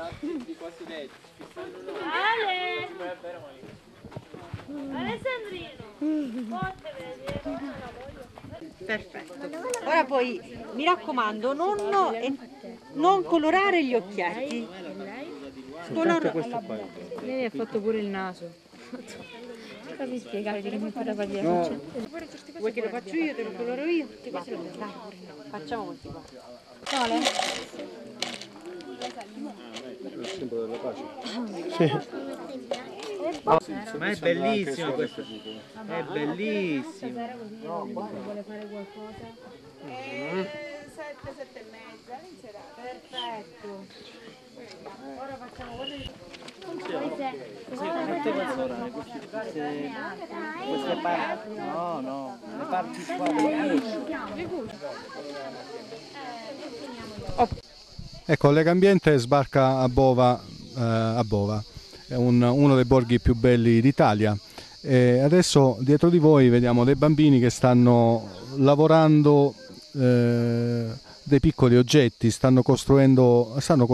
Ale! Alessandrino! Perfetto. Ora poi mi raccomando, non colorare gli occhietti. Lei ha fatto pure il naso. Fammi spiegare che mi farà vedere. No. Vuoi che lo faccio io, te lo coloro io? Dai, facciamo così. Sole? Il simbolo della pace. Ma è bellissimo questo, è bellissimo. Vuole fare qualcosa? 7, 7 e mezza, inizierà. Perfetto. Ora facciamo Queste parti, no, le parti qua del Ecco, Legambiente sbarca a Bova, è uno dei borghi più belli d'Italia. E adesso dietro di voi vediamo dei bambini che stanno lavorando dei piccoli oggetti, stanno costruendo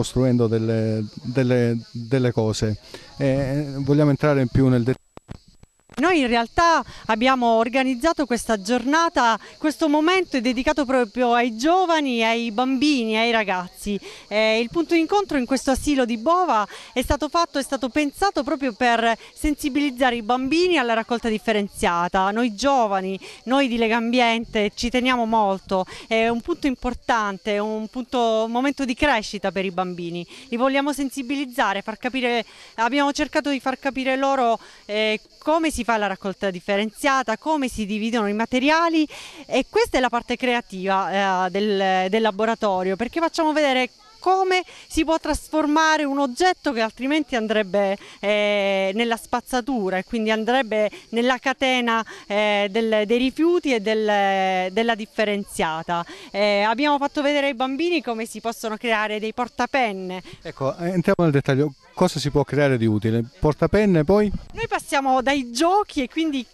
delle cose. Vogliamo entrare più nel dettaglio. Noi in realtà abbiamo organizzato questa giornata, questo momento è dedicato proprio ai giovani, ai bambini, ai ragazzi. Il punto di incontro in questo asilo di Bova è stato pensato proprio per sensibilizzare i bambini alla raccolta differenziata. Noi giovani, noi di Legambiente ci teniamo molto, è un punto importante, un momento di crescita per i bambini. Li vogliamo sensibilizzare, far capire, abbiamo cercato di far capire loro come si fa la raccolta differenziata, come si dividono i materiali, e questa è la parte creativa del laboratorio, perché facciamo vedere come si può trasformare un oggetto che altrimenti andrebbe nella spazzatura e quindi andrebbe nella catena dei rifiuti e della differenziata. Abbiamo fatto vedere ai bambini come si possono creare dei portapenne. Ecco, entriamo nel dettaglio. Cosa si può creare di utile? Portapenne poi? Noi passiamo dai giochi e quindi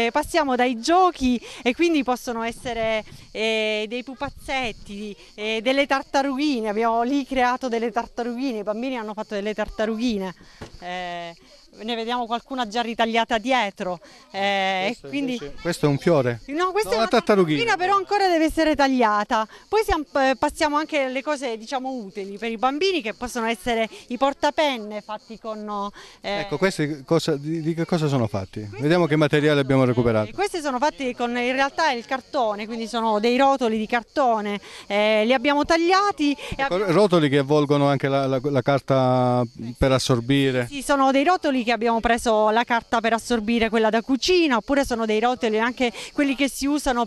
possono essere dei pupazzetti, delle tartarughine. Abbiamo lì creato delle tartarughine, i bambini hanno fatto delle tartarughine. Ne vediamo qualcuna già ritagliata dietro. Questo è un fiore? No, questa è una tartarughina, tartarughina, però ancora deve essere tagliata. Poi passiamo anche alle cose, diciamo, utili per i bambini, che possono essere i portapenne fatti con... Ecco, questi di che cosa sono fatti? Vediamo che materiale abbiamo recuperato. Questi sono fatti con, in realtà, il cartone, quindi sono dei rotoli di cartone. Li abbiamo tagliati. Ecco, rotoli che avvolgono anche la carta per assorbire. Sì, sono dei rotoli che abbiamo preso la carta per assorbire, quella da cucina, oppure sono dei rotoli anche quelli che si usano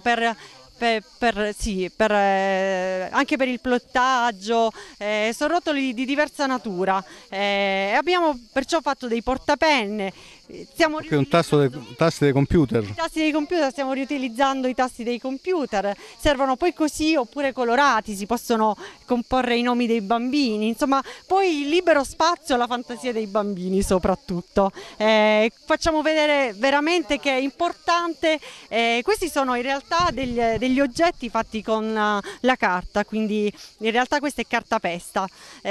anche per il pilotaggio, sono rotoli di diversa natura. Abbiamo perciò fatto dei portapenne. Anche un tasti dei computer. I tasti dei computer, stiamo riutilizzando i tasti dei computer, servono poi così oppure colorati, si possono comporre i nomi dei bambini, insomma, poi libero spazio alla fantasia dei bambini soprattutto. Facciamo vedere veramente che è importante, questi sono in realtà degli oggetti fatti con la carta, quindi in realtà questa è cartapesta,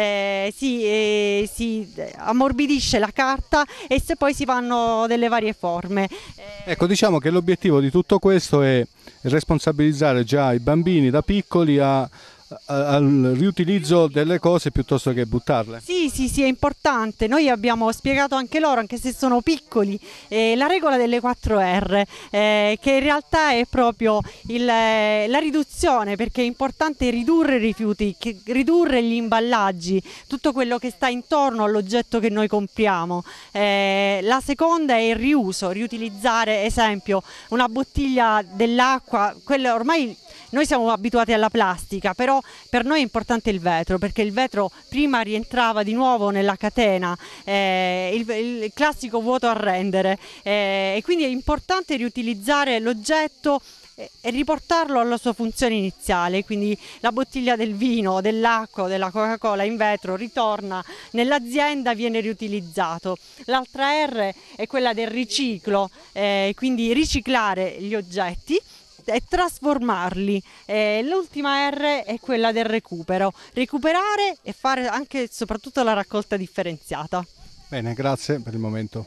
si ammorbidisce la carta e se poi si fanno delle varie forme. Ecco, diciamo che l'obiettivo di tutto questo è responsabilizzare già i bambini da piccoli al riutilizzo delle cose piuttosto che buttarle. Sì, è importante. Noi abbiamo spiegato anche loro, anche se sono piccoli, la regola delle 4R, che in realtà è proprio la riduzione, perché è importante ridurre i rifiuti, ridurre gli imballaggi, tutto quello che sta intorno all'oggetto che noi compriamo. La seconda è il riuso, riutilizzare, esempio, una bottiglia dell'acqua, quella ormai... Noi siamo abituati alla plastica, però per noi è importante il vetro, perché il vetro prima rientrava di nuovo nella catena, il classico vuoto a rendere, e quindi è importante riutilizzare l'oggetto e riportarlo alla sua funzione iniziale, quindi la bottiglia del vino, dell'acqua, della Coca-Cola in vetro ritorna nell'azienda, viene riutilizzato. L'altra R è quella del riciclo, quindi riciclare gli oggetti. e trasformarli. L'ultima R è quella del recupero, recuperare e fare anche e soprattutto la raccolta differenziata. Bene, grazie per il momento.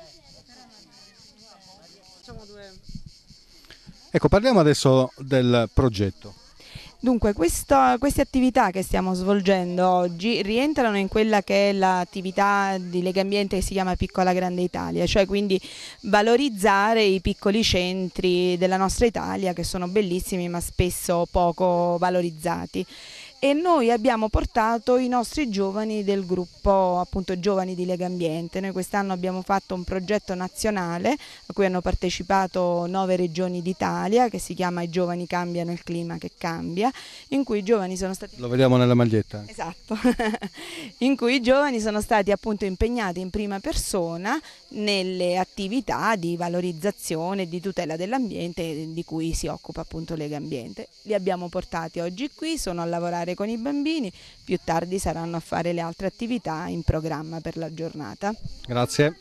Ecco, parliamo adesso del progetto. Dunque, queste attività che stiamo svolgendo oggi rientrano in quella che è l'attività di Legambiente che si chiama Piccola Grande Italia, cioè quindi valorizzare i piccoli centri della nostra Italia che sono bellissimi ma spesso poco valorizzati. E noi abbiamo portato i nostri giovani del gruppo appunto Giovani di Legambiente. Noi quest'anno abbiamo fatto un progetto nazionale a cui hanno partecipato 9 regioni d'Italia che si chiama I giovani cambiano il clima che cambia, in cui i giovani sono stati... Lo vediamo nella maglietta. Esatto, in cui i giovani sono stati appunto impegnati in prima persona nelle attività di valorizzazione e di tutela dell'ambiente di cui si occupa appunto Legambiente. Li abbiamo portati oggi qui, sono a lavorare con i bambini, più tardi saranno a fare le altre attività in programma per la giornata. Grazie.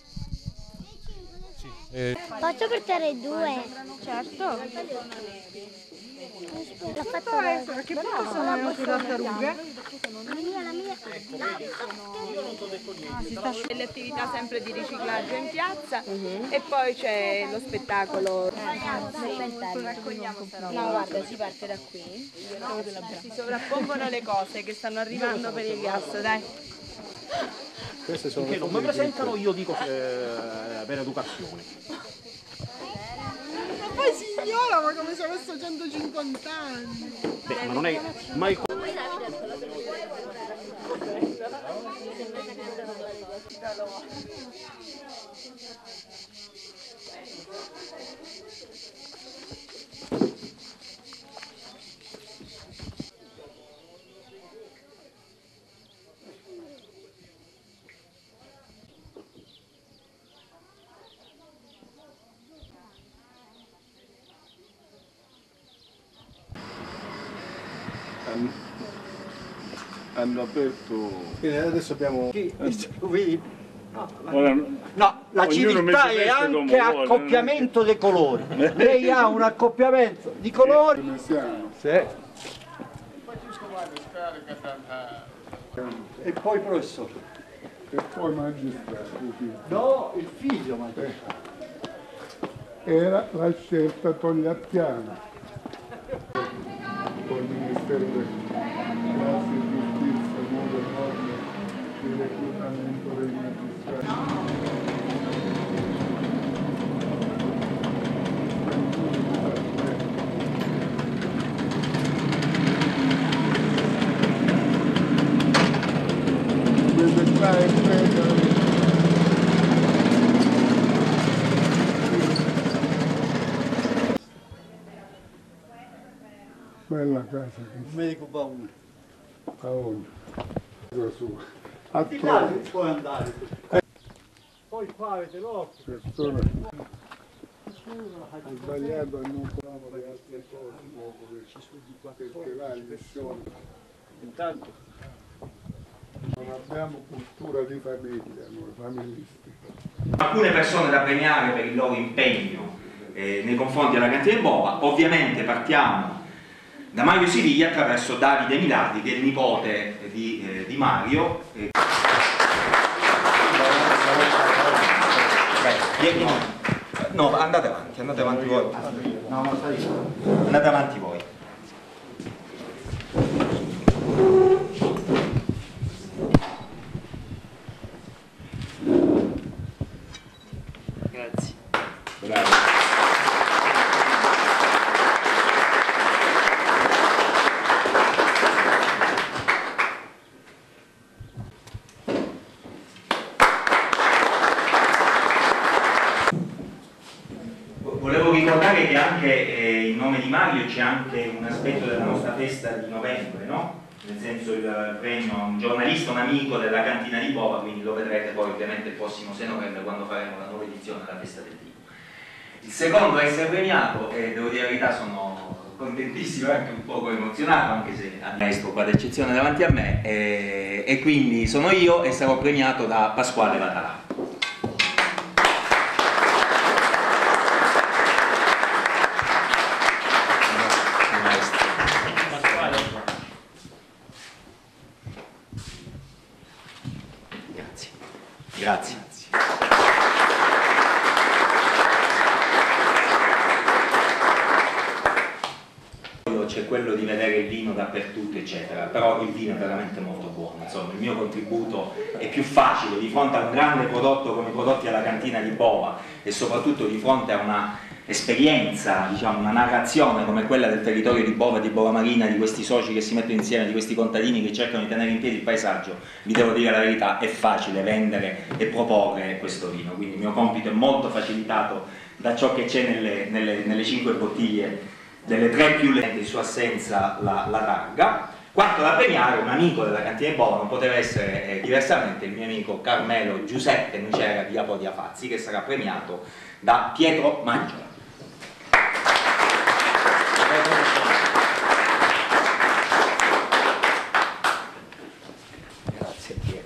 Posso portare 2? Certo. L'ho fatto che sono le tartarughe? La mia. Delle attività sempre di riciclaggio in piazza e poi c'è lo spettacolo. No, guarda, si parte da qui. Si sovrappongono le cose che stanno arrivando per il gas, dai. Queste sono Che non mi presentano, io dico per educazione. Ma poi signora, ma come se avesse 150 anni! Beh, ma non è mai... Hanno aperto... Quindi adesso abbiamo... No, la civiltà è anche accoppiamento dei colori. Lei ha un accoppiamento di colori. Sì. E poi professore. E poi magistrato. No, il figlio magistrato. Era la scelta togliattiana. Col Ministero della Giustizia, nuove norme di reclutamento dei magistrati. Bella casa che Medico Paolo. Paolo. Di là puoi andare. Poi qua avete l'occhio. Persone ha sbagliato a non parlare di altre cose perché là è missione. Intanto Non abbiamo cultura di famiglia, noi familisti. Alcune persone da premiare per il loro impegno nei confronti della cantina di Bova. Ovviamente partiamo da Mario Siviglia attraverso Davide Milati, che è il nipote di Mario. No, andate avanti voi. Andate avanti voi. grazie. Bravo. Volevo ricordare che anche in nome di Mario c'è anche un aspetto della nostra festa di novembre, no? Nel senso il premio a un giornalista, un amico della cantina di Bova, quindi lo vedrete poi ovviamente il prossimo 6 novembre quando faremo la nuova edizione della festa del tipo. Il secondo a essere premiato, e devo dire la verità sono contentissimo e anche un poco emozionato, anche se Ernesto qua d'eccezione davanti a me, e quindi sono io e sarò premiato da Pasquale Vatalà. Grazie. C'è quello di vedere il vino dappertutto, eccetera, però il vino è veramente molto buono. Insomma, il mio contributo è più facile di fronte a un grande prodotto come i prodotti alla cantina di Bova e soprattutto di fronte a una esperienza, diciamo, una narrazione come quella del territorio di Bova, di Bova Marina, di questi soci che si mettono insieme, di questi contadini che cercano di tenere in piedi il paesaggio. Vi devo dire la verità, è facile vendere e proporre questo vino, quindi il mio compito è molto facilitato da ciò che c'è nelle 5 bottiglie, delle 3 più lente, in sua assenza la targa. Quanto da premiare, un amico della cantina di Bova non poteva essere diversamente il mio amico Carmelo Giuseppe Nucera di Apodia Fazzi, che sarà premiato da Pietro Mangiola. Grazie Pietro.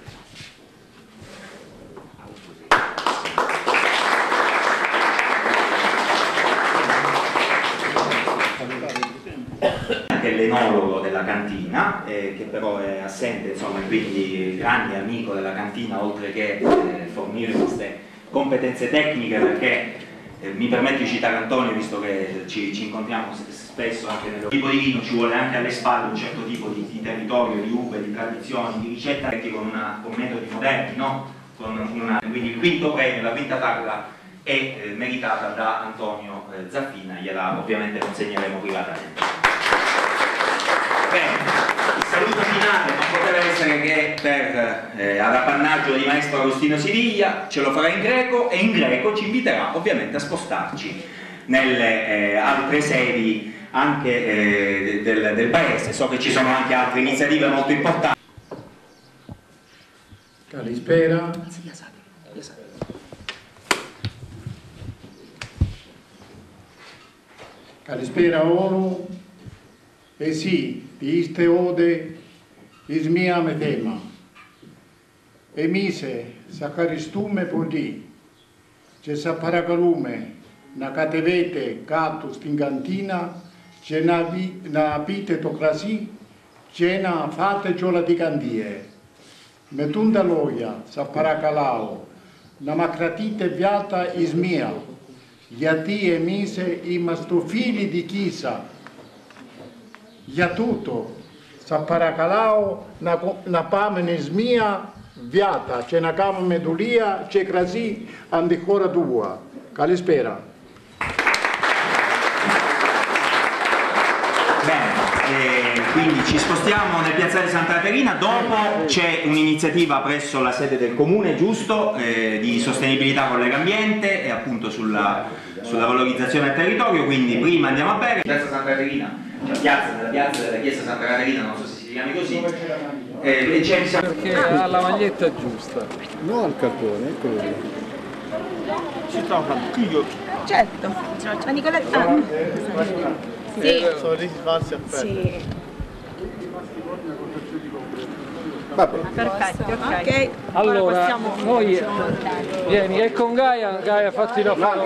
Anche l'enologo della cantina, che però è assente, insomma, e quindi grande amico della cantina, oltre che fornire queste competenze tecniche, perché mi permetto di citare Antonio, visto che ci incontriamo spesso anche nel tipo di vino, ci vuole anche alle spalle un certo tipo di territorio, di uve, di tradizioni, di ricetta, con metodi moderni, no? Quindi il quinto premio, la quinta targa è meritata da Antonio Zaffina, gliela ovviamente consegneremo privatamente. Bene, il saluto finale non poteva essere che per ad appannaggio di maestro Agostino Siviglia, ce lo farà in greco e in greco ci inviterà ovviamente a spostarci nelle altre sedi anche del paese. So che ci sono anche altre iniziative molto importanti. Καλησπέρα. Καλησπέρα όλου. Εσύ είστε όδε εις μία με θέμα. Εμείς σε ευχαριστούμε πολύ και σας παρακαλούμε να κατεβείτε κάτω στην καντίνα και να πείτε το κρασί και να φάτε και όλα την καντία. Με τούντα λόγια σας παρακαλάω να μας κρατείτε βιάτα εις μία, γιατί εμείς είμαστε φίλοι δικοί σας. Για τούτο, σας παρακαλάω να πάμε εις μία βιάτα και να κάνουμε δουλεία και κρασί αν τη χώρα του. Καλησπέρα. Quindi ci spostiamo nel piazzale Santa Caterina, dopo c'è un'iniziativa presso la sede del comune, giusto, di sostenibilità con Legambiente e appunto sulla valorizzazione del territorio, quindi prima andiamo a bere. Piazza Santa Caterina, cioè nella piazza della chiesa Santa Caterina, non so se si chiami così. Perché ha la maglietta giusta. No al cartone, eccolo lì. Ci trova io. Certo, ma Nicoletta. Sì. Sì. Perfetto, ok. Allora, noi vieni, e con Gaia fatti la foto.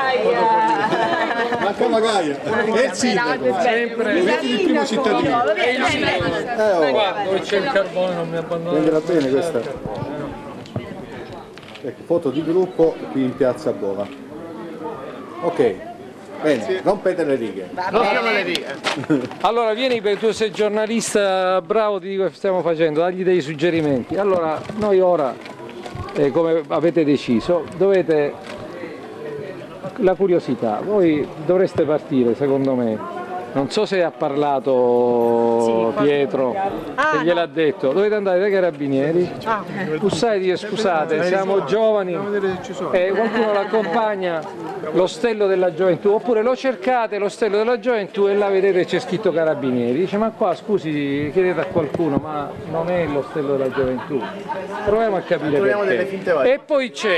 Manca la Gaia, è il sindaco, sempre il primo cittadino. Dove c'è il carbone non mi abbandona. Andrà bene questa. Ecco, foto di gruppo qui in piazza Bova. Ok. Bene, rompete le righe. Rompiamo le righe. Allora vieni, perché tu sei giornalista bravo, ti dico che stiamo facendo, dagli dei suggerimenti. Allora, noi ora, come avete deciso, dovete, la curiosità, voi dovreste partire secondo me. Non so se ha parlato Pietro, se gliel'ha detto, dovete andare dai carabinieri, bussare e dire scusate, siamo giovani, qualcuno l'accompagna, l'ostello della gioventù, oppure lo cercate l'ostello della gioventù e là vedete c'è scritto carabinieri, dice ma qua scusi chiedete a qualcuno, ma non è l'ostello della gioventù, proviamo a capire perché. E poi c'è,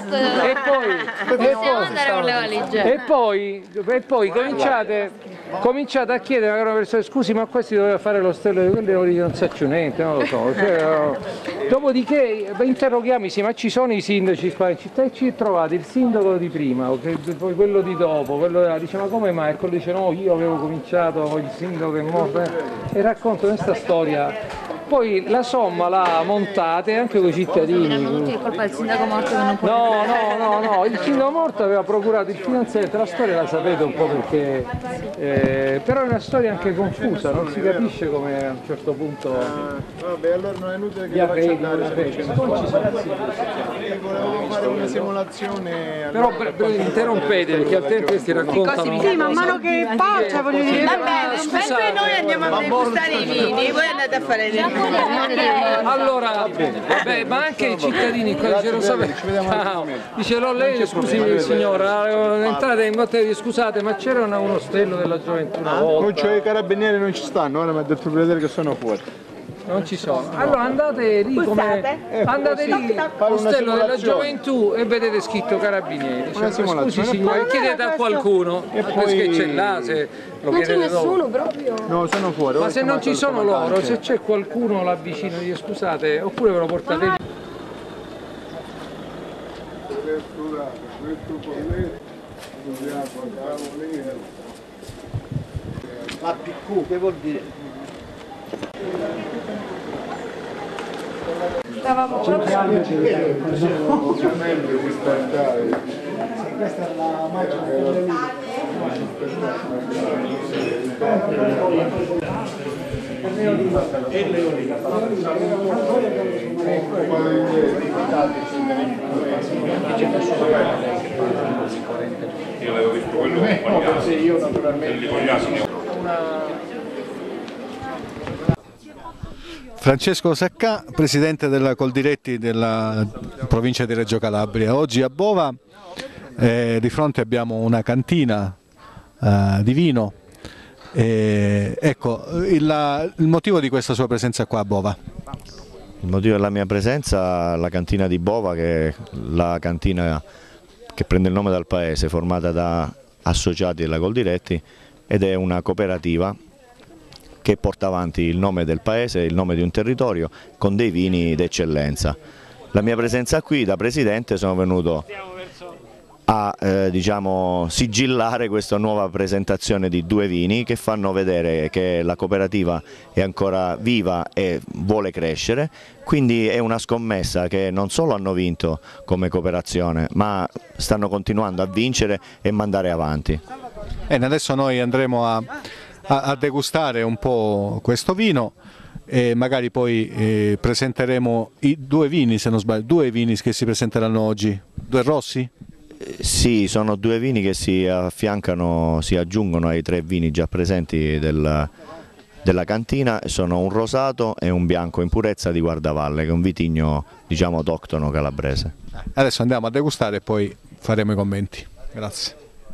e poi cominciate a chiedere a una persona, scusi ma questi doveva fare l'ostello di quelli, non sa più niente, non lo so. Dopodiché interroghiamo, sì, ma ci sono i sindaci qua in città e ci trovate il sindaco di prima, poi quello di dopo, dice ma come mai? E quello dice no, io avevo cominciato, il sindaco che è morto, e racconto questa storia poi la somma la montate anche con i cittadini. È colpa del sindaco morto che non può No, il sindaco morto aveva procurato il finanziamento, la storia la sapete un po' perché, però è una storia anche confusa, non si capisce come a un certo punto... Vabbè, allora non è inutile che gli arredi, volevo fare una simulazione... Però interrompete perché altrimenti questi raccontano... Sì, man mano che passa, voglio dire... Va bene, mentre noi andiamo a degustare i vini, voi andate a fare le Allora, vabbè, ma anche i cittadini qua dicevano dice lei scusi signora, entrate in bottega, scusate, ma c'era uno ostello della gioventù una volta? Non c'è, i carabinieri non ci stanno, ora mi ha detto il proprietario che sono fuori. Non ci sono. Allora andate lì andate lì all'ostello della gioventù e vedete scritto carabinieri. Scusi signore, chiedete a qualcuno perché c'è là, se lo non c'è nessuno dopo. proprio. No, sono fuori. Ma se non ci sono loro, se c'è qualcuno là vicino, scusate, oppure ve lo portate lì. La PQ, che vuol dire? Stavamo proprio... Questa è la macchina io avevo visto quello io naturalmente Francesco Saccà, presidente della Coldiretti della provincia di Reggio Calabria. Oggi a Bova di fronte abbiamo una cantina di vino. Ecco, il motivo di questa sua presenza qua a Bova? Il motivo della mia presenza, la cantina di Bova, che è la cantina che prende il nome dal paese, formata da associati della Coldiretti, ed è una cooperativa che porta avanti il nome del paese, il nome di un territorio, con dei vini d'eccellenza. La mia presenza qui da presidente, sono venuto a diciamo, sigillare questa nuova presentazione di due vini che fanno vedere che la cooperativa è ancora viva e vuole crescere, quindi è una scommessa che non solo hanno vinto come cooperazione, ma stanno continuando a vincere e mandare avanti. Adesso noi andremo a degustare un po' questo vino e magari poi presenteremo i due vini, se non sbaglio, due vini che si presenteranno oggi, due rossi? Sì, sono due vini che si affiancano, si aggiungono ai tre vini già presenti della cantina, sono un rosato e un bianco in purezza di Guardavalle, che è un vitigno diciamo autoctono calabrese. Adesso andiamo a degustare e poi faremo i commenti. Grazie.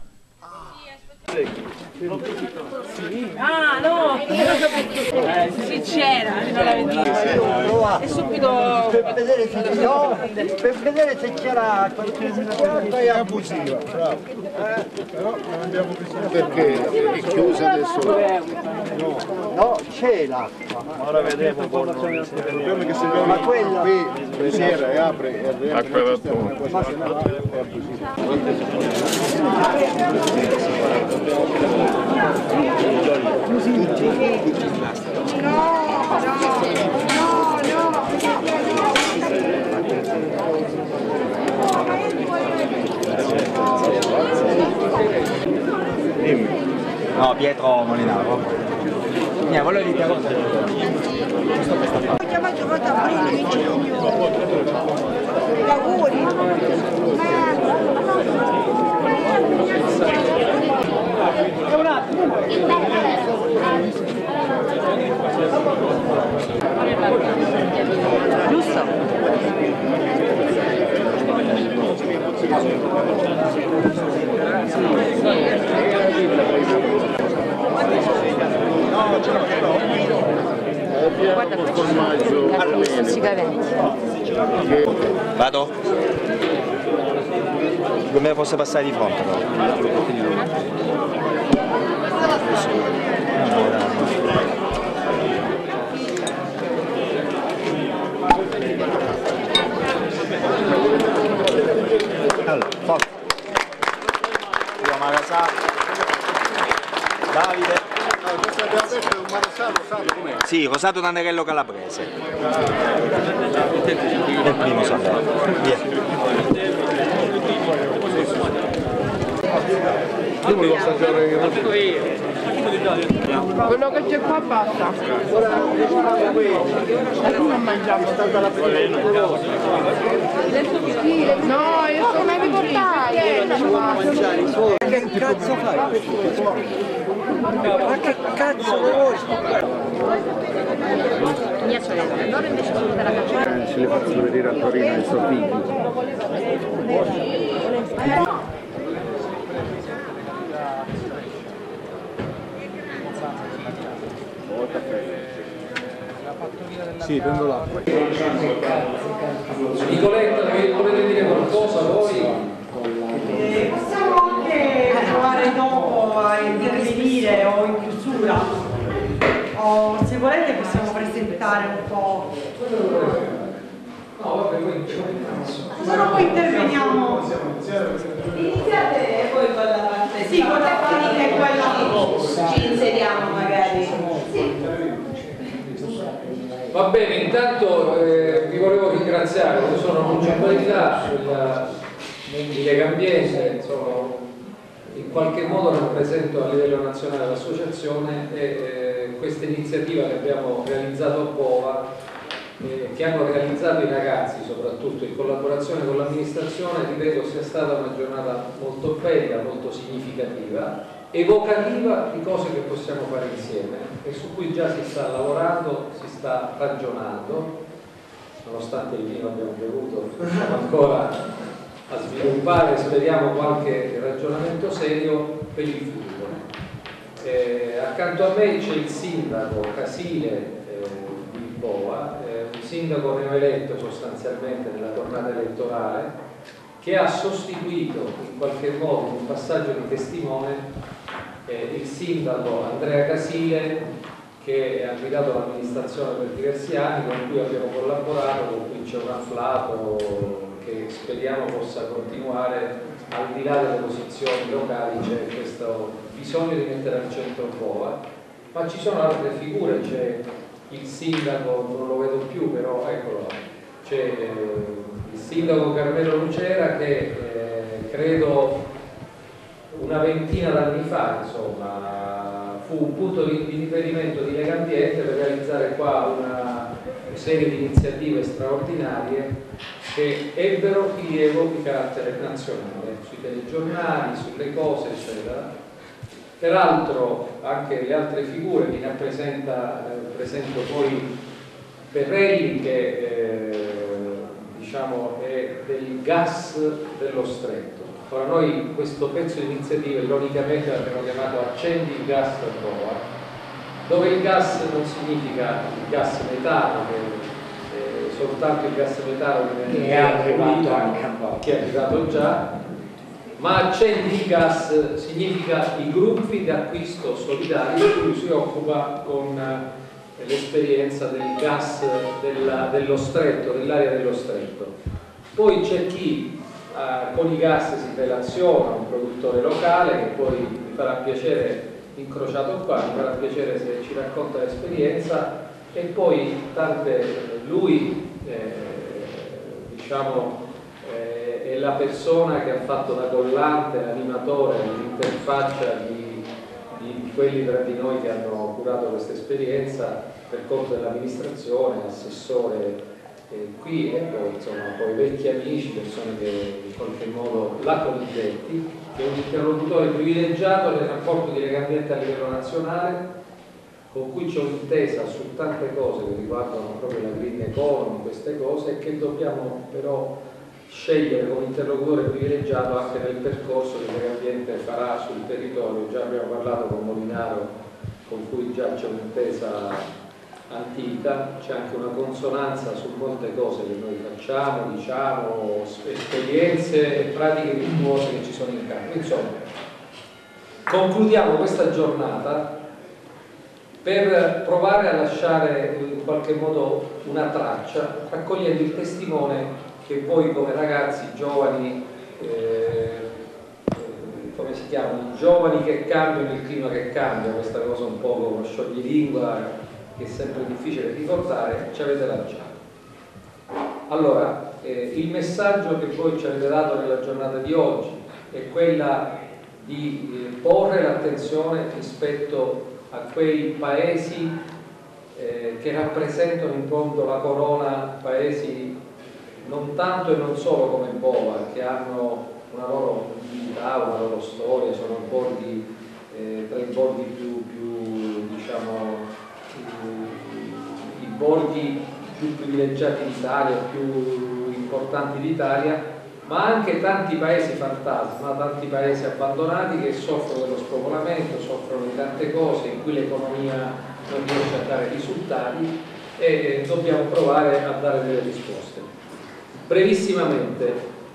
Ah no, sì c'era, non l'avevo e subito per vedere se c'era qualche piatto è abusiva, bravo. Però non abbiamo bisogno perché è chiusa adesso. No, c'è l'acqua. Ora vedremo il problema che se ma quella qui sera e apre e rientra nel sistema, ma se no è abusiva. No, Pietro Molinaro. Volevo dire cosa. Ho chiamato Rota Bruni, lavori. Un attimo. giusto? Guarda, questi vado? Come fosse passare di fronte Allora, forza. Io Marasà, Davide. Questo abbiamo detto un Marasà Sì, Rosato Tannerello Calabrese. È il primo sapore. Io volevo assaggiare quello che c'è qua basta. Non mangiamo. No, io sono mai riportai. Che cazzo fai? Ma che cazzo vuoi? Mia sorella, loro invece sono della caccia. ce le faccio vedere a Torino in Soffitti. Sì, prendo l'acqua. Nicoletta, volete dire qualcosa voi? Possiamo anche provare dopo a intervenire o in chiusura, o se volete possiamo presentare un po'. No, vabbè, poi Se no poi interveniamo. Iniziate e poi con la parte. Sì, con la parte è quella. Ci inseriamo magari. Sì. Va bene, intanto vi volevo ringraziare, io sono municipalità di Legambiente, insomma, in qualche modo rappresento a livello nazionale l'associazione e questa iniziativa che abbiamo realizzato a Bova, che hanno realizzato i ragazzi soprattutto in collaborazione con l'amministrazione, ritengo sia stata una giornata molto bella, molto significativa, evocativa di cose che possiamo fare insieme e su cui già si sta lavorando, si sta ragionando, nonostante il vino abbiamo bevuto, siamo ancora a sviluppare, speriamo, qualche ragionamento serio per il futuro. Accanto a me c'è il sindaco Casile di Bova, un sindaco neoeletto sostanzialmente nella tornata elettorale, che ha sostituito in qualche modo, in un passaggio di testimone, il sindaco Andrea Casile, che ha guidato l'amministrazione per diversi anni, con cui abbiamo collaborato, con cui c'è un afflato che speriamo possa continuare. Al di là delle posizioni locali c'è questo bisogno di mettere al centro Bova, ma ci sono altre figure, c'è il sindaco, non lo vedo più, però eccolo, c'è il sindaco Carmelo Lucera che credo una ventina d'anni fa, insomma, fu un punto di riferimento di Legambiente per realizzare qua una serie di iniziative straordinarie che ebbero rilievo di carattere nazionale, sui telegiornali, sulle cose, eccetera. Peraltro anche le altre figure, vi presento poi Perrelli, che diciamo è del gas dello Stretto. Ora noi questo pezzo di iniziativa ironicamente l'abbiamo chiamato Accendi il gas a Bova, dove il gas non significa il gas metano, che soltanto il gas metano che è arrivato anche a Bova, che è arrivato già, ma Accendi il gas significa i gruppi di acquisto solidari di cui si occupa con l'esperienza del gas dello Stretto, dell'area dello Stretto. Poi c'è chi con i gas si relaziona, un produttore locale che poi mi farà piacere, incrociato qua, mi farà piacere se ci racconta l'esperienza, e poi lui diciamo è la persona che ha fatto da collante, l'animatore, l'interfaccia di quelli tra di noi che hanno curato questa esperienza per conto dell'amministrazione, assessore qui, e poi insomma poi vecchi amici, persone che in qualche modo la Colidetti, che è un interlocutore privilegiato nel rapporto di Legambiente a livello nazionale, con cui c'è un'intesa su tante cose che riguardano proprio la green economy, queste cose, e che dobbiamo però scegliere come interlocutore privilegiato anche nel percorso che Legambiente farà sul territorio. Già abbiamo parlato con Molinaro, con cui già c'è un'intesa antica, c'è anche una consonanza su molte cose che noi facciamo, diciamo, esperienze e pratiche virtuose che ci sono in campo. Insomma, concludiamo questa giornata per provare a lasciare in qualche modo una traccia, raccogliendo il testimone che voi come ragazzi giovani come si chiama, i giovani che cambiano, il clima che cambia, questa cosa un po' come scioglilingua che è sempre difficile ricordare, ci avete lanciato. Allora, il messaggio che voi ci avete dato nella giornata di oggi è quella di porre l'attenzione rispetto a quei paesi che rappresentano in fondo la corona, paesi non tanto e non solo come Bova, che hanno una loro identità, una loro storia, sono borghi, tra i borghi più diciamo, i borghi più privilegiati d'Italia, più importanti d'Italia, ma anche tanti paesi fantasma, tanti paesi abbandonati che soffrono dello spopolamento, soffrono di tante cose, in cui l'economia non riesce a dare risultati e dobbiamo provare a dare delle risposte. Brevissimamente,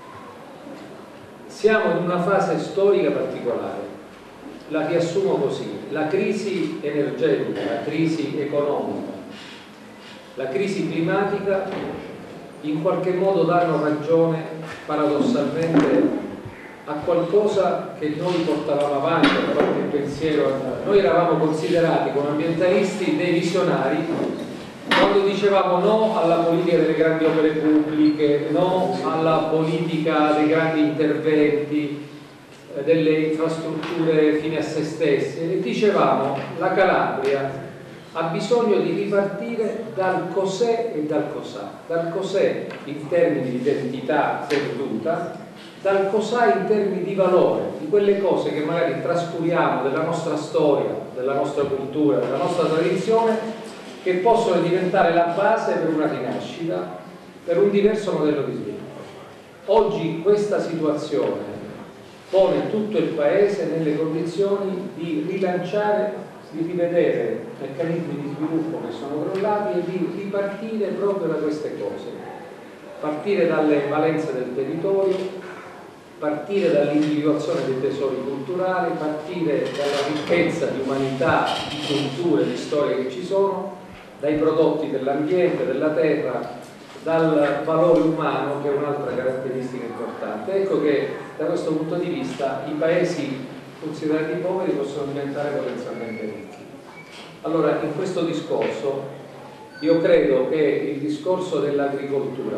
siamo in una fase storica particolare, la riassumo così: la crisi energetica, la crisi economica, la crisi climatica in qualche modo danno ragione paradossalmente a qualcosa che noi portavamo avanti, a qualche pensiero. Noi eravamo considerati come ambientalisti dei visionari quando dicevamo no alla politica delle grandi opere pubbliche, no alla politica dei grandi interventi, delle infrastrutture fine a se stesse, e dicevamo la Calabria ha bisogno di ripartire dal cos'è e dal cos'ha, dal cos'è in termini di identità perduta, dal cos'ha in termini di valore, di quelle cose che magari trascuriamo della nostra storia, della nostra cultura, della nostra tradizione, che possono diventare la base per una rinascita, per un diverso modello di sviluppo. Oggi questa situazione pone tutto il Paese nelle condizioni di rilanciare, di rivedere meccanismi di sviluppo che sono crollati e di ripartire proprio da queste cose. Partire dalle valenze del territorio, partire dall'individuazione dei tesori culturali, partire dalla ricchezza di umanità, di culture, di storie che ci sono, dai prodotti dell'ambiente, della terra, dal valore umano, che è un'altra caratteristica importante. Ecco che da questo punto di vista i paesi considerati poveri possono diventare potenzialmente ricchi. Allora, in questo discorso io credo che il discorso dell'agricoltura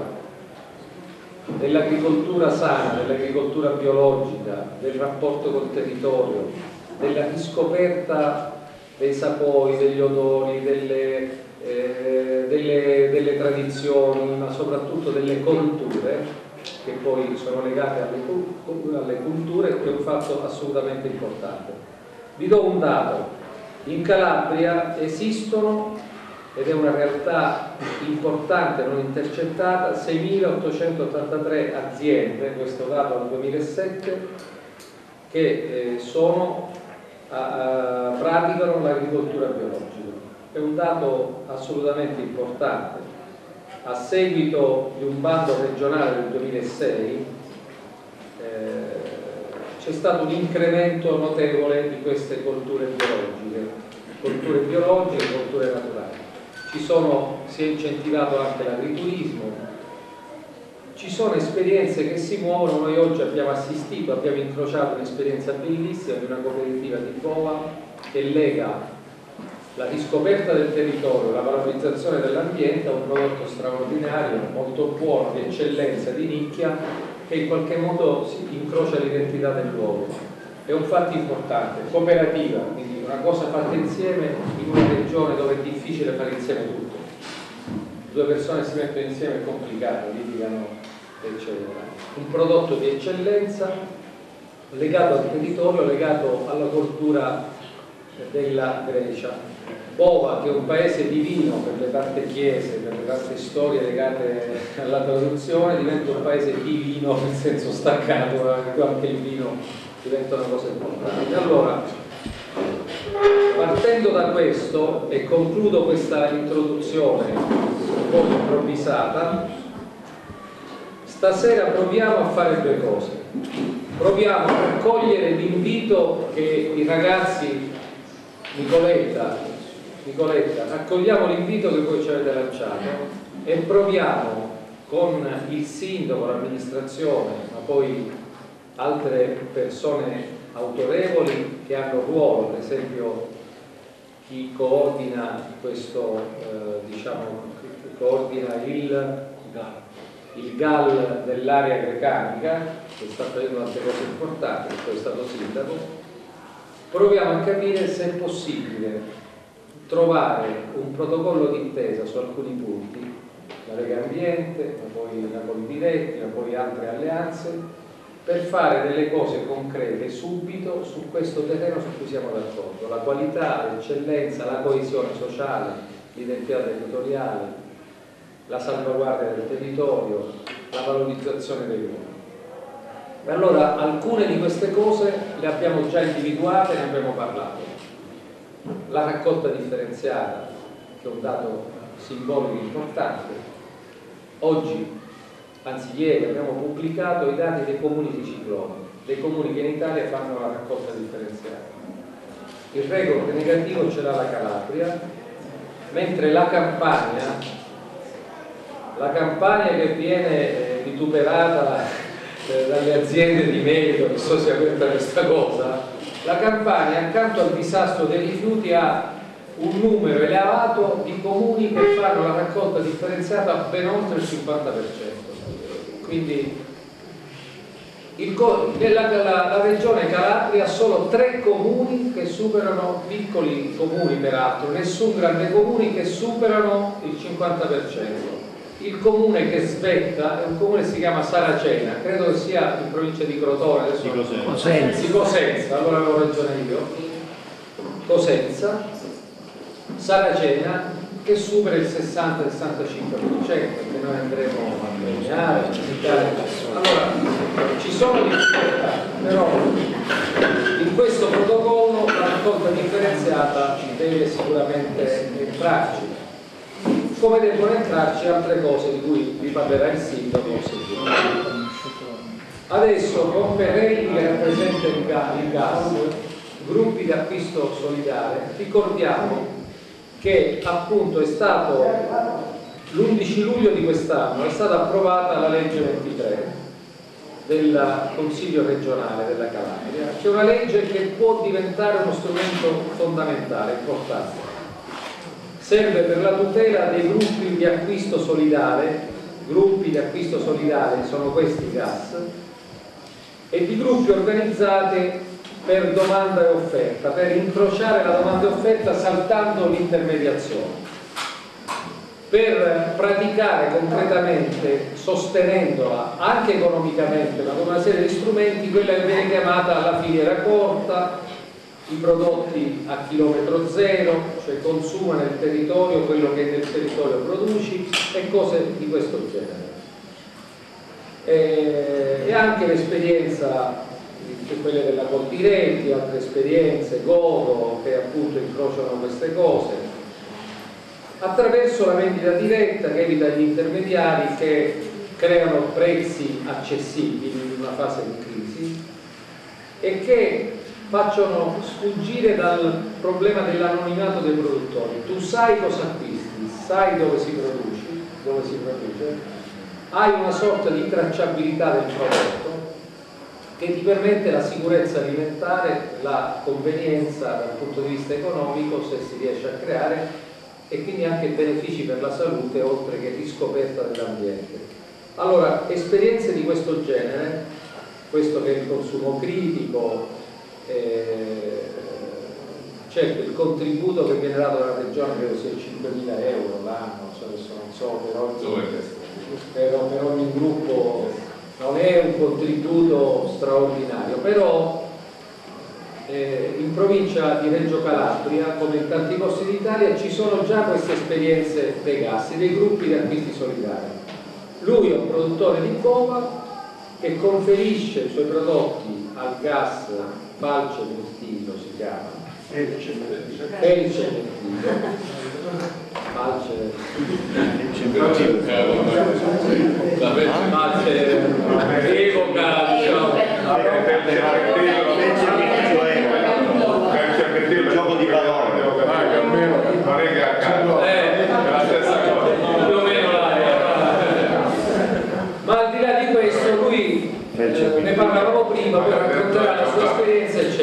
sana, dell'agricoltura biologica, del rapporto col territorio, della riscoperta dei sapori, degli odori, delle tradizioni, ma soprattutto delle culture, che poi sono legate alle culture, è un fatto assolutamente importante. Vi do un dato: in Calabria esistono, ed è una realtà importante non intercettata, 6.883 aziende, questo dato al 2007, che praticano l'agricoltura biologica. È un dato assolutamente importante. A seguito di un bando regionale del 2006 c'è stato un incremento notevole di queste colture biologiche, colture naturali. Si è incentivato anche l'agriturismo, ci sono esperienze che si muovono. Noi oggi abbiamo incrociato un'esperienza bellissima di una cooperativa di Bova che lega la riscoperta del territorio, la valorizzazione dell'ambiente a un prodotto straordinario, molto buono, di eccellenza, di nicchia, che in qualche modo si incrocia l'identità del luogo. È un fatto importante, cooperativa, quindi una cosa fatta insieme in una regione dove è difficile fare insieme tutto. Due persone si mettono insieme, è complicato, litigano, eccetera. Un prodotto di eccellenza legato al territorio, legato alla cultura della Grecia. Bova, che è un paese di vino per le tante chiese, per le tante storie legate alla traduzione, diventa un paese di vino nel senso staccato, anche il vino diventa una cosa importante. Allora, partendo da questo, e concludo questa introduzione un po' improvvisata, stasera proviamo a fare due cose. Proviamo a cogliere l'invito che i ragazzi, Nicoletta, accogliamo l'invito che voi ci avete lanciato e proviamo con il sindaco, l'amministrazione, ma poi altre persone autorevoli che hanno ruolo, per esempio chi coordina questo, coordina il GAL dell'area grecanica, che sta facendo tante cose importanti, poi è stato sindaco. Proviamo a capire se è possibile trovare un protocollo d'intesa su alcuni punti, la Lega Ambiente, ma poi la Coldiretti, ma poi altre alleanze, per fare delle cose concrete subito su questo terreno su cui siamo d'accordo: la qualità, l'eccellenza, la coesione sociale, l'identità territoriale, la salvaguardia del territorio, la valorizzazione dei luoghi. E allora alcune di queste cose le abbiamo già individuate e ne abbiamo parlato. La raccolta differenziata, che è un dato simbolico importante. Oggi, anzi ieri, abbiamo pubblicato i dati dei comuni di ciclone, dei comuni che in Italia fanno la raccolta differenziata. Il record negativo ce l'ha la Calabria, mentre la Campania che viene vituperata dalle aziende di merito, non so se è aperta questa cosa, la Campania accanto al disastro dei rifiuti ha un numero elevato di comuni che fanno la raccolta differenziata ben oltre il 50%. Quindi la regione Calabria ha solo 3 comuni che superano, piccoli comuni peraltro, nessun grande comune, che superano il 50%. Il comune che svetta è un comune che si chiama Saracena, credo che sia in provincia di Crotone, adesso Cosenza, allora avevo ragione io, Cosenza, Saracena, che supera il 60-65%, che noi andremo a premiare, a visitare. Allora, ci sono difficoltà, però in questo protocollo la raccolta differenziata deve sicuramente entrarci, come devono entrarci altre cose di cui vi parlerà il sindaco. Adesso con Perelli che rappresenta il gas, gruppi di acquisto solidale, ricordiamo che appunto è stato l'11 luglio di quest'anno è stata approvata la legge 23 del Consiglio regionale della Calabria, che è una legge che può diventare uno strumento fondamentale, importante. Serve per la tutela dei gruppi di acquisto solidale sono questi gas, e di gruppi organizzati per domanda e offerta, per incrociare la domanda e offerta saltando l'intermediazione, per praticare concretamente, sostenendola anche economicamente, ma con una serie di strumenti, quella che viene chiamata la filiera corta, i prodotti a chilometro zero, cioè consuma nel territorio quello che nel territorio produci, e cose di questo genere. E anche l'esperienza, quelle della Coldiretti, altre esperienze, Godo, che appunto incrociano queste cose, attraverso la vendita diretta che evita gli intermediari che creano prezzi accessibili in una fase di crisi e che facciano sfuggire dal problema dell'anonimato dei produttori. Tu sai cosa acquisti, sai dove si produce, hai una sorta di tracciabilità del prodotto che ti permette la sicurezza alimentare, la convenienza dal punto di vista economico, se si riesce a creare, e quindi anche benefici per la salute oltre che riscoperta dell'ambiente. Allora, esperienze di questo genere, questo che è il consumo critico, certo il contributo che viene dato dalla regione credo sia 5.000 euro l'anno, adesso non so, per ogni gruppo non è un contributo straordinario, però in provincia di Reggio Calabria, come in tanti posti d'Italia, ci sono già queste esperienze dei gas, dei gruppi di acquisti solidari. Lui è un produttore di Bova che conferisce i suoi prodotti al gas Falce Mirtillo, si chiama Felce Mirtillo, Falce evoca, diciamo, gioco di parole, più o meno ma al di là di questo lui ne parlavamo prima, poi racconterà la sua esperienza,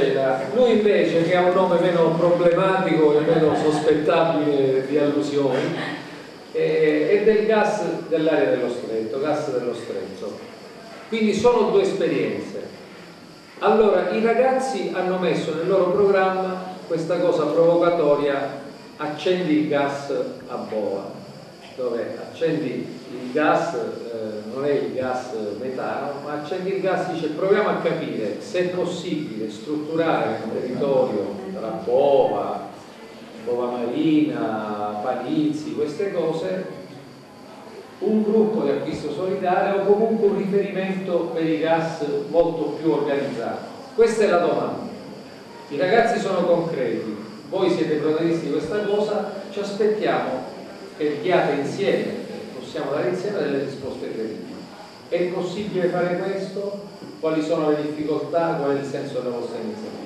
ha un nome meno problematico e meno sospettabile di allusioni, e del gas dell'area dello stretto, gas dello stretto. Quindi sono due esperienze. Allora i ragazzi hanno messo nel loro programma questa cosa provocatoria: accendi il gas a boa, dove accendi il gas, non è il gas metano, ma accendi il gas, dice proviamo a capire se è possibile strutturare un territorio tra Bova, Bova Marina, Panizzi, queste cose, un gruppo di acquisto solidale o comunque un riferimento per i gas molto più organizzato. Questa è la domanda. I ragazzi sono concreti, voi siete protagonisti di questa cosa, ci aspettiamo che diate insieme, possiamo dare insieme delle risposte credibili. È possibile fare questo? Quali sono le difficoltà? Qual è il senso della vostra iniziativa?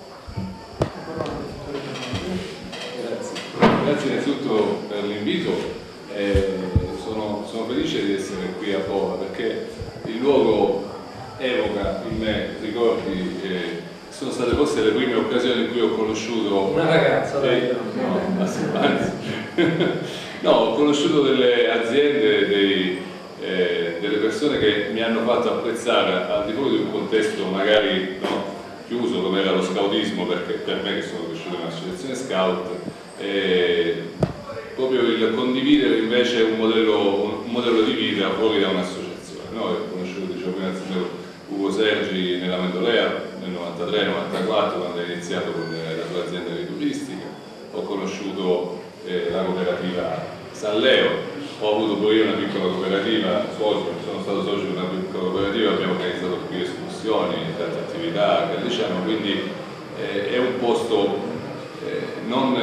Grazie innanzitutto per l'invito, sono felice di essere qui a Bova perché il luogo evoca in me ricordi che sono state forse le prime occasioni in cui ho conosciuto una ragazza, no, ho conosciuto delle aziende, delle persone che mi hanno fatto apprezzare, al di fuori di un contesto magari chiuso come era lo scoutismo, perché per me che sono cresciuto in un'associazione scout, proprio il condividere invece un modello di vita fuori da un'associazione. Ho conosciuto, dicevo prima, Ugo Sergi nella Mendolea nel 93-94 quando ha iniziato con la sua azienda di turistica, ho conosciuto la cooperativa San Leo, ho avuto poi io una piccola cooperativa, sono stato socio di una piccola cooperativa, abbiamo organizzato qui escursioni, tante attività a Galiciano, quindi è un posto non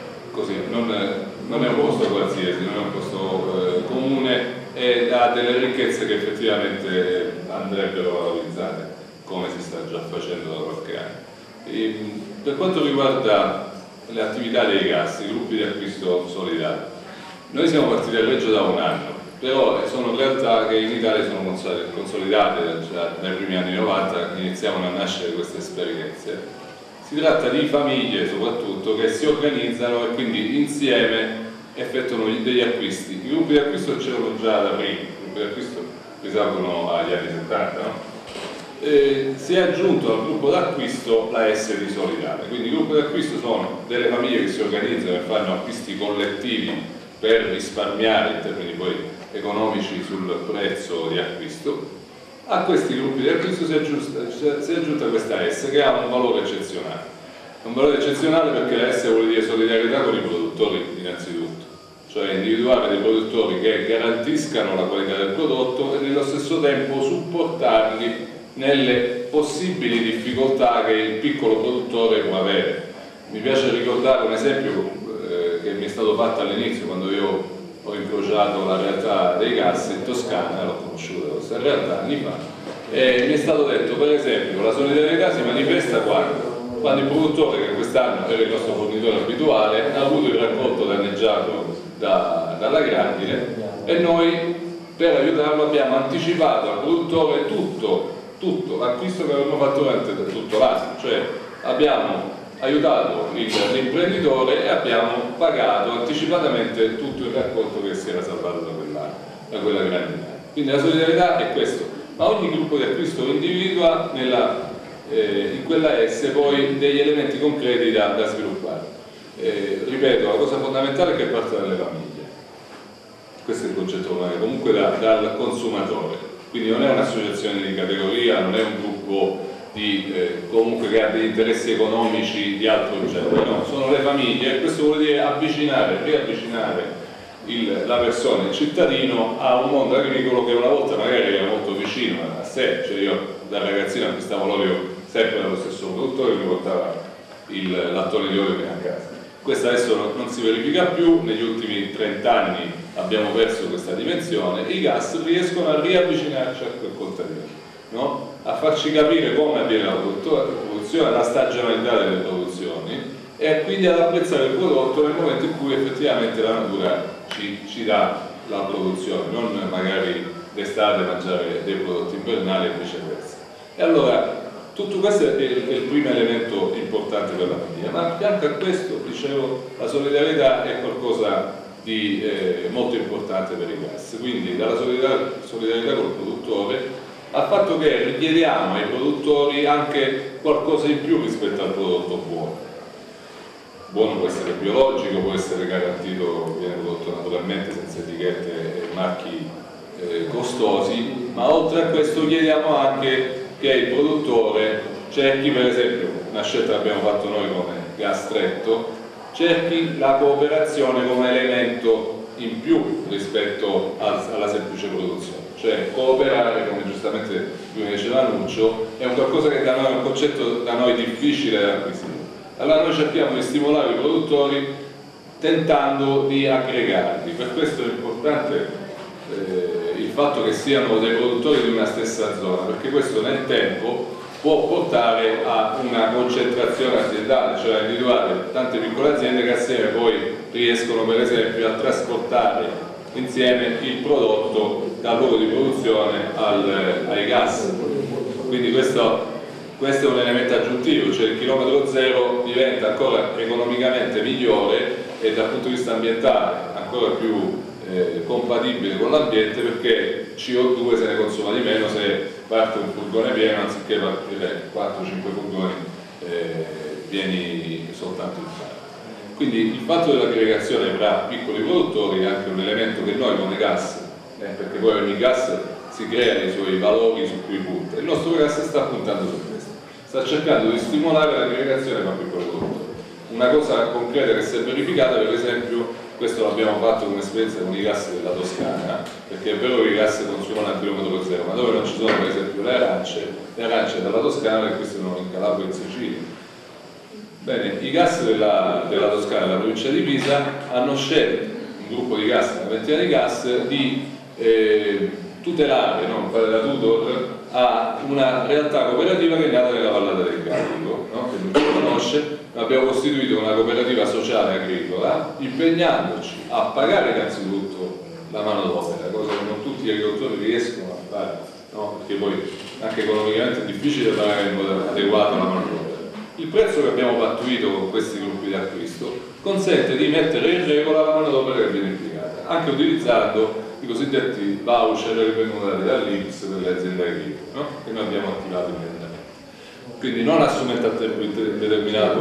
è un posto qualsiasi, non è un posto comune e ha delle ricchezze che effettivamente andrebbero valorizzate, come si sta già facendo da qualche anno. Per quanto riguarda le attività dei gas, i gruppi di acquisto solidale, noi siamo partiti a Reggio da un anno, però sono realtà che in Italia sono consolidate già dai primi anni 90, iniziavano a nascere queste esperienze. Si tratta di famiglie soprattutto che si organizzano e quindi insieme effettuano degli acquisti. I gruppi di acquisto c'erano già da prima, i gruppi di acquisto risalgono agli anni 70, no? Si è aggiunto al gruppo d'acquisto la S di solidale, quindi i gruppi d'acquisto sono delle famiglie che si organizzano e fanno acquisti collettivi per risparmiare in termini poi economici sul prezzo di acquisto. A questi gruppi di acquisto si è aggiunta questa S che ha un valore eccezionale. Un valore eccezionale perché la S vuol dire solidarietà con i produttori innanzitutto, cioè individuare dei produttori che garantiscano la qualità del prodotto e nello stesso tempo supportarli nelle possibili difficoltà che il piccolo produttore può avere. Mi piace ricordare un esempio che mi è stato fatto all'inizio quando io ho incrociato la realtà dei gas in Toscana, l'ho conosciuta questa realtà anni fa, e mi è stato detto per esempio la solidarietà si manifesta quando il produttore, che quest'anno era il nostro fornitore abituale, ha avuto il raccolto danneggiato dalla grandine e noi per aiutarlo abbiamo anticipato al produttore tutto l'acquisto che avevamo fatto durante tutto l'anno, cioè abbiamo aiutato l'imprenditore e abbiamo pagato anticipatamente tutto il raccolto che si era salvato da quella grandine. Quindi la solidarietà è questo, ma ogni gruppo di acquisto individua in quella S poi degli elementi concreti da sviluppare. Ripeto, la cosa fondamentale è che parte dalle famiglie, questo è il concetto comunque dal consumatore, quindi non è un'associazione di categoria, non è un gruppo comunque che ha degli interessi economici di altro genere, no, sono le famiglie e questo vuol dire riavvicinare la persona, il cittadino a un mondo agricolo che una volta magari era molto vicino a sé, cioè io da ragazzino acquistavo l'olio sempre dallo stesso produttore che mi portava il lattone di olio fino a casa. Questo adesso non si verifica più, negli ultimi 30 anni abbiamo perso questa dimensione, i gas riescono a riavvicinarci a quel contadino, no? A farci capire come avviene la produzione, la stagionalità delle produzioni e quindi ad apprezzare il prodotto nel momento in cui effettivamente la natura ci dà la produzione, non magari d'estate mangiare dei prodotti invernali e viceversa. E allora Tutto questo è il primo elemento importante per la famiglia, ma a fianco a questo, dicevo, la solidarietà è qualcosa di molto importante per i gas, quindi dalla solidarietà col produttore al fatto che richiediamo ai produttori anche qualcosa in più rispetto al prodotto buono. Buono può essere biologico, può essere garantito, viene prodotto naturalmente senza etichette e marchi costosi, ma oltre a questo chiediamo anche che il produttore cerchi, per esempio, una scelta che abbiamo fatto noi come gas stretto, cerchi la cooperazione come elemento in più rispetto alla semplice produzione, cioè cooperare, come giustamente prima diceva Nuccio, è un qualcosa che è un concetto da noi difficile da acquisire. Allora noi cerchiamo di stimolare i produttori tentando di aggregarli, per questo è importante il fatto che siano dei produttori di una stessa zona, perché questo nel tempo può portare a una concentrazione aziendale, cioè a individuare tante piccole aziende che assieme poi riescono per esempio a trasportare insieme il prodotto dal luogo di produzione ai gas. Quindi questo è un elemento aggiuntivo, cioè il chilometro zero diventa ancora economicamente migliore e dal punto di vista ambientale ancora più compatibile con l'ambiente, perché CO2 se ne consuma di meno se parte un furgone pieno anziché partire 4-5 furgoni pieni soltanto in mare. Quindi il fatto dell'aggregazione tra piccoli produttori è anche un elemento che noi come gas, perché poi ogni gas si crea i suoi valori su cui punta, il nostro gas sta puntando su questo, sta cercando di stimolare l'aggregazione tra piccoli produttori. Una cosa concreta che si è verificata, per esempio, questo l'abbiamo fatto come esperienza con i gas della Toscana, perché è vero che i gas consumano a chilometro zero, ma dove non ci sono per esempio le arance dalla Toscana, che queste sono in Calabria e in Sicilia. Bene, i gas della Toscana, della provincia di Pisa, hanno scelto, un gruppo di gas, una ventina di gas, di tutelare, fare da tutor a una realtà cooperativa che è nata nella Vallata del Gallico, che non si conosce. Abbiamo costituito una cooperativa sociale agricola impegnandoci a pagare innanzitutto la manodopera, cosa che non tutti gli agricoltori riescono a fare, perché poi anche economicamente è difficile pagare in modo adeguato la manodopera. Il prezzo che abbiamo pattuito con questi gruppi di acquisto consente di mettere in regola la manodopera che viene impiegata, anche utilizzando i cosiddetti voucher che vengono dati dall'INPS per le aziende agricole, che noi abbiamo attivato immediatamente. Quindi non assumendo a tempo indeterminato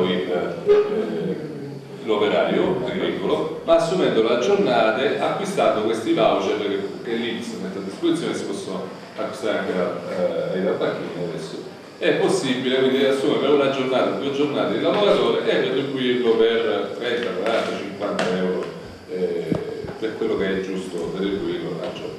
l'operaio agricolo, ma assumendolo a giornate, acquistando questi voucher che l'INPS mette a disposizione, si possono acquistare anche ai tabacchini adesso. È possibile quindi assumere per una giornata, 2 giornate di lavoratore e retribuirlo per 30, 40, 50 euro per quello che è giusto retribuirlo a giornata.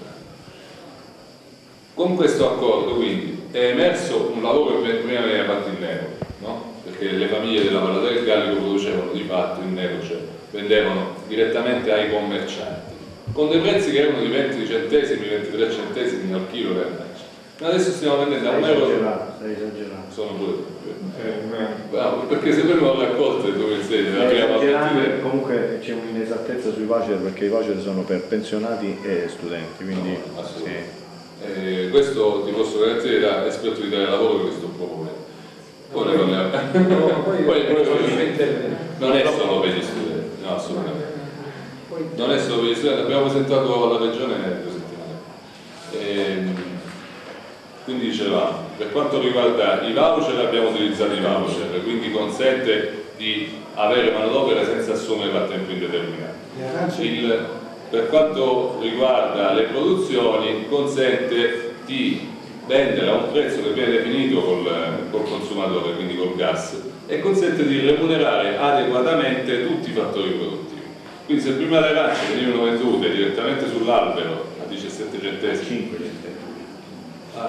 Con questo accordo quindi è emerso un lavoro che prima veniva fatto in nero, perché le famiglie della Vallata del Gallico producevano di fatto in nero, cioè vendevano direttamente ai commercianti con dei prezzi che erano di 20 centesimi, 23 centesimi al chilo per arance. Ma adesso stiamo vendendo a un euro. Stai esagerando. Sono pure perché se poi non raccolte dove sei comunque c'è un'inesattezza sui voucher, perché i voucher sono per pensionati e studenti, quindi questo ti posso garantire da esperto di dare lavoro che questo propone. Poi ne parliamo. Non è solo per gli studenti, no, assolutamente. Non è solo per gli studenti, abbiamo presentato alla regione 2 settimane. Quindi dicevamo, per quanto riguarda i voucher abbiamo utilizzato i voucher, quindi consente di avere manodopera senza assumerla a tempo indeterminato. Per quanto riguarda le produzioni consente di vendere a un prezzo che viene definito col consumatore, quindi col gas, e consente di remunerare adeguatamente tutti i fattori produttivi. Quindi se prima le arance venivano vendute direttamente sull'albero a 17 centesimi, 5 centesimi. O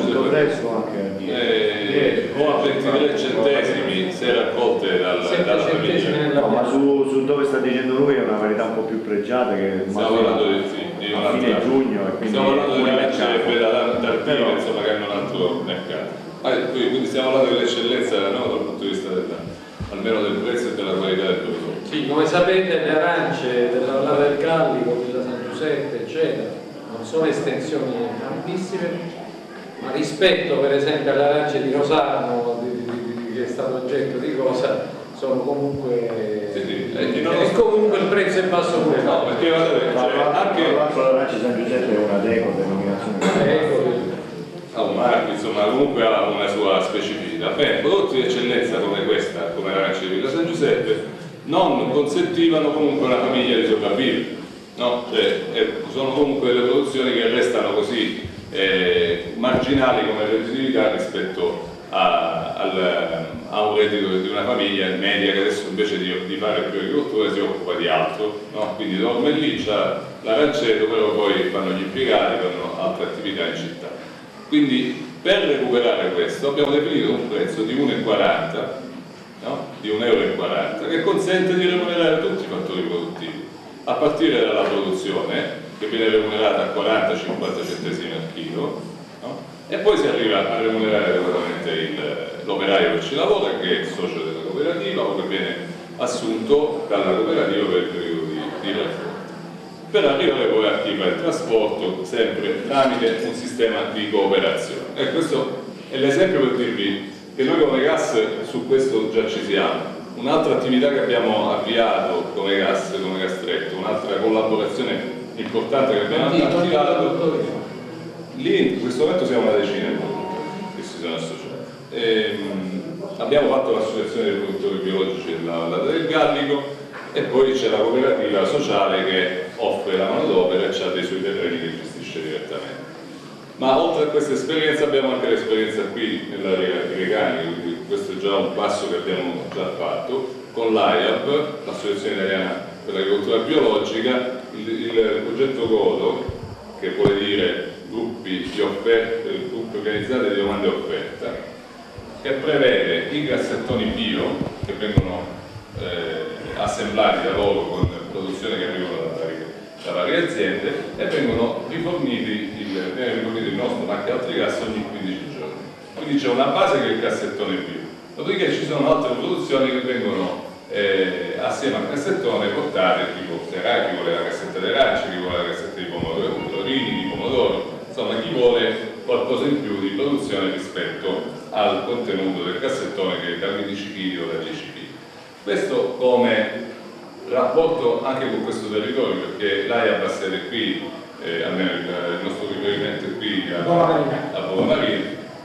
a 23 centesimi se raccolte dalla famiglia. No, ma su dove sta dicendo lui è una varietà un po' più pregiata che stiamo parlando di a fine giugno e quindi stiamo parlando di arance tardive, insomma, che hanno un altro mercato. Quindi stiamo parlando dell'eccellenza dal punto di vista almeno del prezzo e della qualità del prodotto. Sì, come sapete le arance della Vallata del Gallico, della San Giuseppe, eccetera, non sono estensioni ampissime, ma rispetto per esempio alle arance di Rosano, che è stato oggetto di cosa, sono comunque... E comunque il prezzo è basso pure. No, perché anche l'arancia San Giuseppe è una deco denominazione. Insomma, comunque ha una sua specificità. Bene, prodotti di eccellenza come questa, come l'arancia di Villa San Giuseppe, non consentivano comunque una famiglia di sopravvivere, no? Sono comunque delle produzioni che restano così marginali come redditività rispetto a un reddito di una famiglia media che adesso invece di fare più agricoltura si occupa di altro, no? Quindi dorme lì, c'ha l'arancetto, però poi fanno gli impiegati, fanno altre attività in città. Quindi per recuperare questo abbiamo definito un prezzo di 1,40, no? Di 1,40 € che consente di remunerare tutti i fattori produttivi, a partire dalla produzione che viene remunerata a 40-50 centesimi al chilo, no? E poi si arriva a remunerare adeguatamente l'operaio che ci lavora, che è il socio della cooperativa o che viene assunto dalla cooperativa per il periodo di lavoro, per arrivare poi a chi fa il trasporto, sempre tramite un sistema di cooperazione. E questo è l'esempio per dirvi che noi come gas su questo già ci siamo. Un'altra attività che abbiamo avviato come gas stretto, un'altra collaborazione importante che abbiamo attivato, lì in questo momento siamo una decina che si sono associati. Abbiamo fatto l'associazione dei produttori biologici della Vallata del Gallico e poi c'è la cooperativa sociale che offre la manodopera e ha dei suoi terreni che gestisce direttamente. Ma oltre a questa esperienza abbiamo anche l'esperienza qui nell'area di Regani, quindi questo è già un passo che abbiamo già fatto con l'AIAB, l'Associazione Italiana per l'Agricoltura Biologica, il progetto GODO, che vuole dire gruppi di offerte, gruppi organizzati di domanda e offerta, che prevede i cassettoni bio che vengono assemblati da loro con produzioni che arrivano da varie aziende e vengono riforniti il nostro ma anche altri gas ogni 15 giorni. Quindi c'è una base che è il cassettone bio, dopodiché ci sono altre produzioni che vengono assieme al cassettone portate, tipo chi vuole la cassetta di arance, chi vuole la cassetta di pomodorini, di pomodoro, insomma chi vuole qualcosa in più di produzione rispetto al contenuto del cassettone che è da 15 kg o da 10 kg. Questo come rapporto anche con questo territorio, perché l'AIAB ha sede qui, almeno il nostro riferimento è qui a Bova Marina,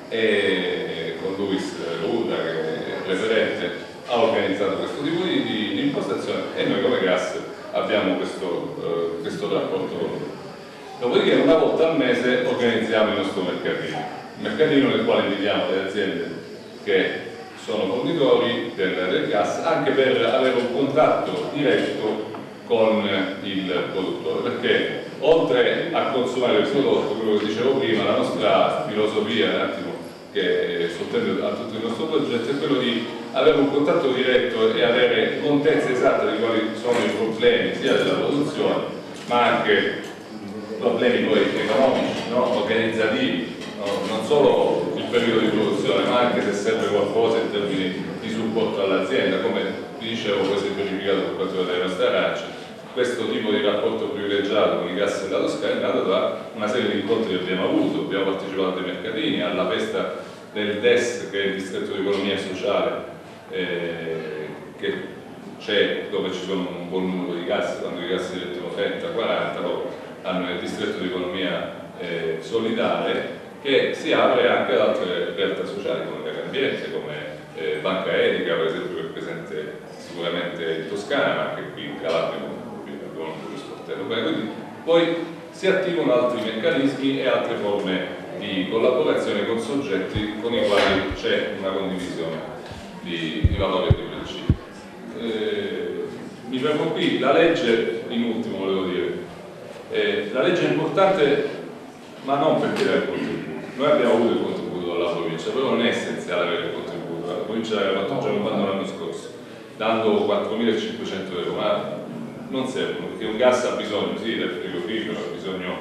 e con Luis Ruda, che è referente, ha organizzato questo tipo di impostazione e noi come gas abbiamo questo rapporto con loro. Dopodiché una volta al mese organizziamo il nostro mercatino nel quale invitiamo le aziende che sono fornitori del gas, anche per avere un contatto diretto con il produttore, perché oltre a consumare il prodotto, quello che dicevo prima, la nostra filosofia un attimo che sottende a tutto il nostro progetto è quello di avere un contatto diretto e avere contezza esatta di quali sono i problemi sia della produzione ma anche problemi poi economici, no? Organizzativi, no? Non solo il periodo di produzione ma anche se serve qualcosa in termini di supporto all'azienda, come vi dicevo poi si è verificato per quanto riguarda le nostre arance. Questo tipo di rapporto privilegiato con i gas della Toscana è nato da una serie di incontri che abbiamo avuto, abbiamo partecipato ai mercatini, alla festa del DES che è il distretto di economia sociale che c'è dove ci sono un buon numero di gas, quando i gas diventano 30-40 loro hanno il distretto di economia solidale che si apre anche ad altre realtà sociali come Legambiente, come Banca Etica per esempio che è presente sicuramente in Toscana ma anche qui in Calabria con lo sportello. Quindi poi si attivano altri meccanismi e altre forme di collaborazione con soggetti con i quali c'è una condivisione di valori e di principi. Mi fermo qui, la legge, in ultimo volevo dire, la legge è importante ma non perché dà il contributo. Noi abbiamo avuto il contributo dalla provincia, però non è essenziale avere il contributo. La provincia l'aveva fatto già un bando l'anno scorso, dando 4.500 euro, ma non servono, perché un gas ha bisogno sì del frigorifero, ha bisogno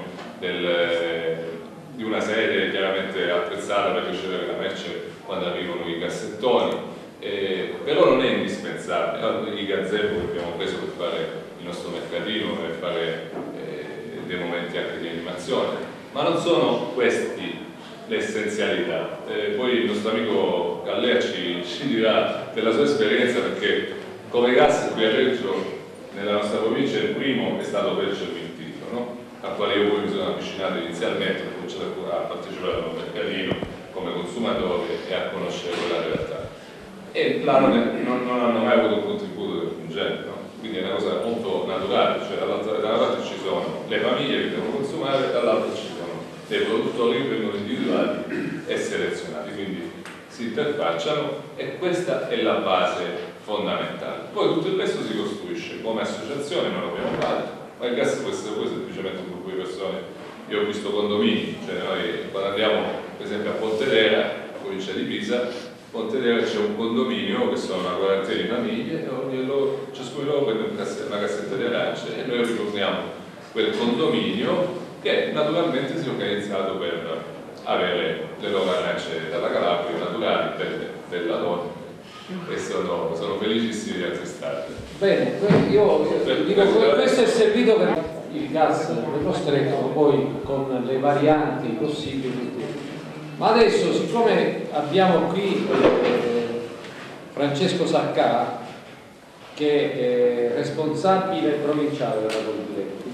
di una sede chiaramente attrezzata per ricevere la merce quando arrivano i cassettoni, però non è indispensabile. I gazebo che abbiamo preso per fare il nostro mercatino, per fare dei momenti anche di animazione, ma non sono questi l'essenzialità. Poi il nostro amico Gallea ci dirà della sua esperienza, perché come gas qui a Reggio, nella nostra provincia, il primo è stato per Cervintino, no? Al quale io poi mi sono avvicinato inizialmente, ho cominciato a partecipare al mercatino come consumatore e a conoscere quella realtà. E là non hanno mai avuto un contributo del pungente, no? Quindi è una cosa molto naturale, cioè da una parte ci sono le famiglie che devono consumare, dall'altra ci sono dei produttori che vengono individuati e selezionati, quindi si interfacciano e questa è la base fondamentale. Poi tutto il resto si costruisce come associazione, non abbiamo fatto, ma il gas può essere poi semplicemente un gruppo di persone. Io ho visto condomini, cioè noi quando andiamo per esempio a Pontedera, provincia di Pisa, a Pontedera c'è un condominio che sono una quarantina di famiglie, ciascuno di loro prende una cassetta di arance e noi ritorniamo quel condominio che naturalmente si è organizzato per avere le loro arance dalla Calabria, naturali, della donna, e sono felicissimi di assistarle. Bene, io dico, questo è servito per il gas dello stretto, poi con le varianti possibili. Ma adesso, siccome abbiamo qui Francesco Saccà, che è responsabile provinciale della Coldiretti,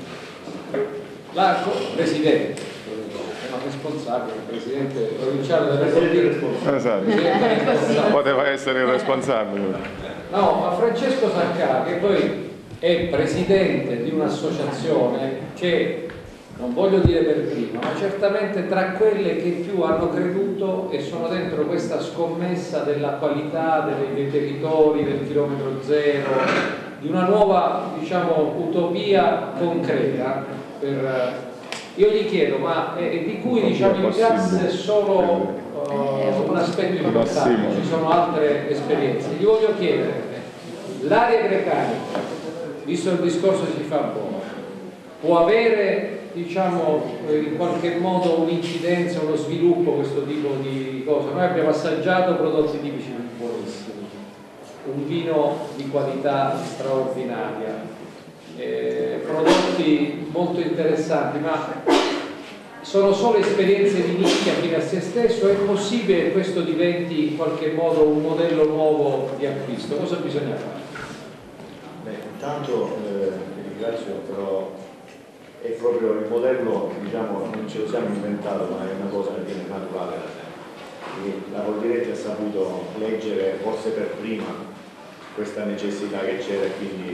presidente, ma responsabile, presidente provinciale della Coldiretti. Esatto. Poteva essere il responsabile. No, ma Francesco Saccà, che poi è presidente di un'associazione che, non voglio dire per prima, ma certamente tra quelle che più hanno creduto e sono dentro questa scommessa della qualità dei territori, del chilometro zero, di una nuova, diciamo, utopia concreta. Io gli chiedo, ma di cui, diciamo, il gas è solo un aspetto importante, ci sono altre esperienze. Gli voglio chiedere, l'area grecanica, visto il discorso che si fa a Bova, può avere, diciamo, in qualche modo un'incidenza, uno sviluppo, questo tipo di cose? Noi abbiamo assaggiato prodotti tipici buonissimi, un vino di qualità straordinaria, prodotti molto interessanti, ma sono solo esperienze di nicchia fine a se stesso? È possibile che questo diventi in qualche modo un modello nuovo di acquisto? Cosa bisogna fare? Beh, intanto vi ringrazio, però è proprio il modello, diciamo, non ce lo siamo inventato, ma è una cosa che viene naturale da sempre. La Coldiretti ha saputo leggere forse per prima questa necessità che c'era e quindi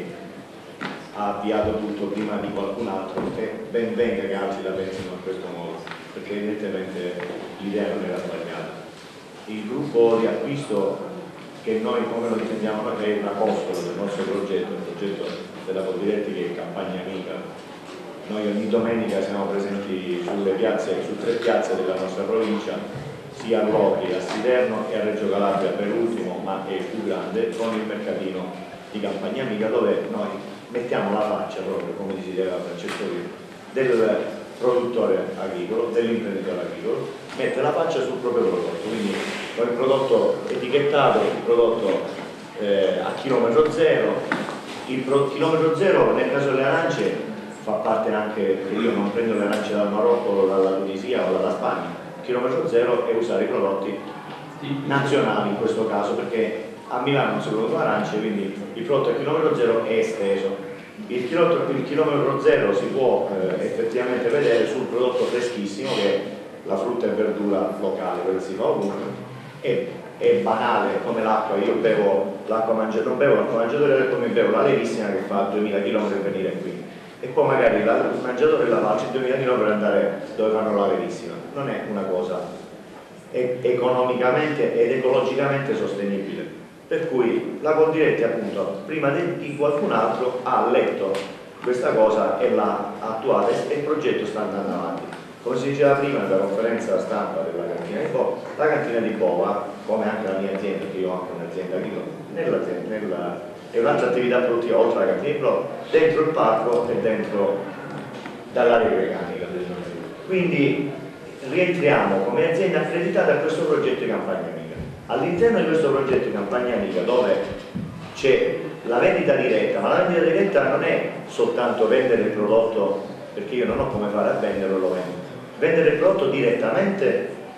ha avviato tutto prima di qualcun altro, e ben venga che altri la pensino in questo modo, perché evidentemente l'idea non era sbagliata. Il gruppo di acquisto che noi, come lo intendiamo, è una costola del nostro progetto, il progetto della Coldiretti, che è Campagna Amica. Noi ogni domenica siamo presenti sulle piazze, su 3 piazze della nostra provincia, sia a Lodi, a Siderno e a Reggio Calabria per ultimo, ma è il più grande, con il mercatino di Campagna Amica, dove noi mettiamo la faccia, proprio come diceva Francesco prima, del produttore agricolo, dell'imprenditore agricolo, mette la faccia sul proprio prodotto, quindi con il prodotto etichettato, il prodotto a chilometro zero. Il chilometro zero nel caso delle arance fa parte anche che io non prendo le arance dal Marocco o dalla Tunisia o dalla Spagna. Il chilometro zero è usare i prodotti nazionali in questo caso, perché a Milano non si producono arance, quindi il prodotto a chilometro zero è esteso. Il chilometro zero si può effettivamente vedere sul prodotto freschissimo, che è la frutta e verdura locale, quella si fa ovunque. È banale come l'acqua, io bevo l'acqua mangiatora, non bevo l'acqua mangiatora, come bevo la levissima che fa 2000 km per venire qui, e poi magari il mangiatore la faccio 2000 km per andare dove fanno la levissima. Non è una cosa economicamente ed ecologicamente sostenibile. Per cui la Coldiretti, appunto, prima di qualcun altro ha letto questa cosa e l'ha attuata, e il progetto sta andando avanti. Come si diceva prima nella conferenza stampa della cantina di Bova, la cantina di Bova, come anche la mia azienda, perché io ho anche un'azienda agricola, è un'altra attività produttiva oltre alla cantina di Bova, dentro il parco e dentro dall'area grecanica. Quindi rientriamo come azienda accreditata a questo progetto di Campagna Amica. All'interno di questo progetto di Campagna Amica, dove c'è la vendita diretta, ma la vendita diretta non è soltanto vendere il prodotto, perché io non ho come fare a venderlo, lo vendo. Vendere il prodotto direttamente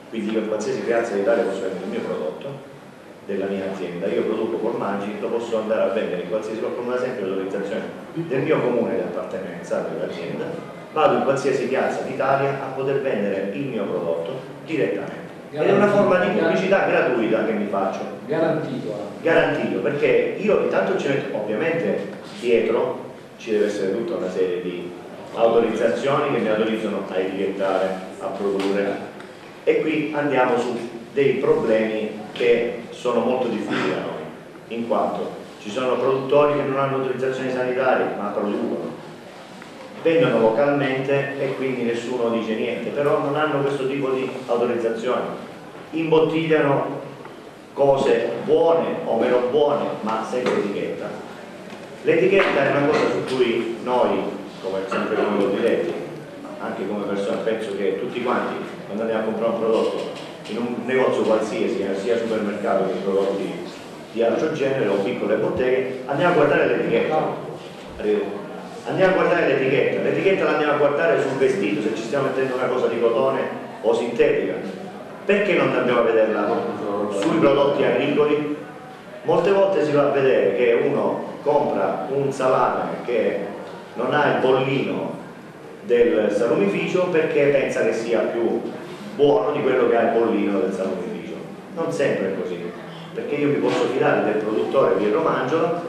quindi io in qualsiasi piazza d'Italia posso vendere il mio prodotto della mia azienda. Io produco formaggi, lo posso andare a vendere in qualsiasi, come ad esempio l'autorizzazione del mio comune di appartenenza dell'azienda, vado in qualsiasi piazza d'Italia a poter vendere il mio prodotto direttamente. Ed è una forma di pubblicità gratuita che mi faccio. Garantito, perché io intanto ci metto, ovviamente dietro ci deve essere tutta una serie di autorizzazioni che mi autorizzano a etichettare, a produrre, e qui andiamo su dei problemi che sono molto diffusi da noi, in quanto ci sono produttori che non hanno autorizzazioni sanitarie ma producono, vendono localmente e quindi nessuno dice niente, però non hanno questo tipo di autorizzazioni, imbottigliano cose buone o meno buone ma senza etichetta. L'etichetta è una cosa su cui noi, come sempre come Coldiretti, anche come persone, penso che tutti quanti quando andiamo a comprare un prodotto in un negozio qualsiasi, sia supermercato che prodotti di altro genere o piccole botteghe, andiamo a guardare l'etichetta. Andiamo a guardare l'etichetta, l'etichetta la andiamo a guardare sul vestito, se ci stiamo mettendo una cosa di cotone o sintetica. Perché non andiamo a vederla sui prodotti agricoli? Molte volte si va a vedere che uno compra un salame che non ha il bollino del salumificio perché pensa che sia più buono di quello che ha il bollino del salumificio. Non sempre è così, perché io mi posso fidare del produttore di Romangiola,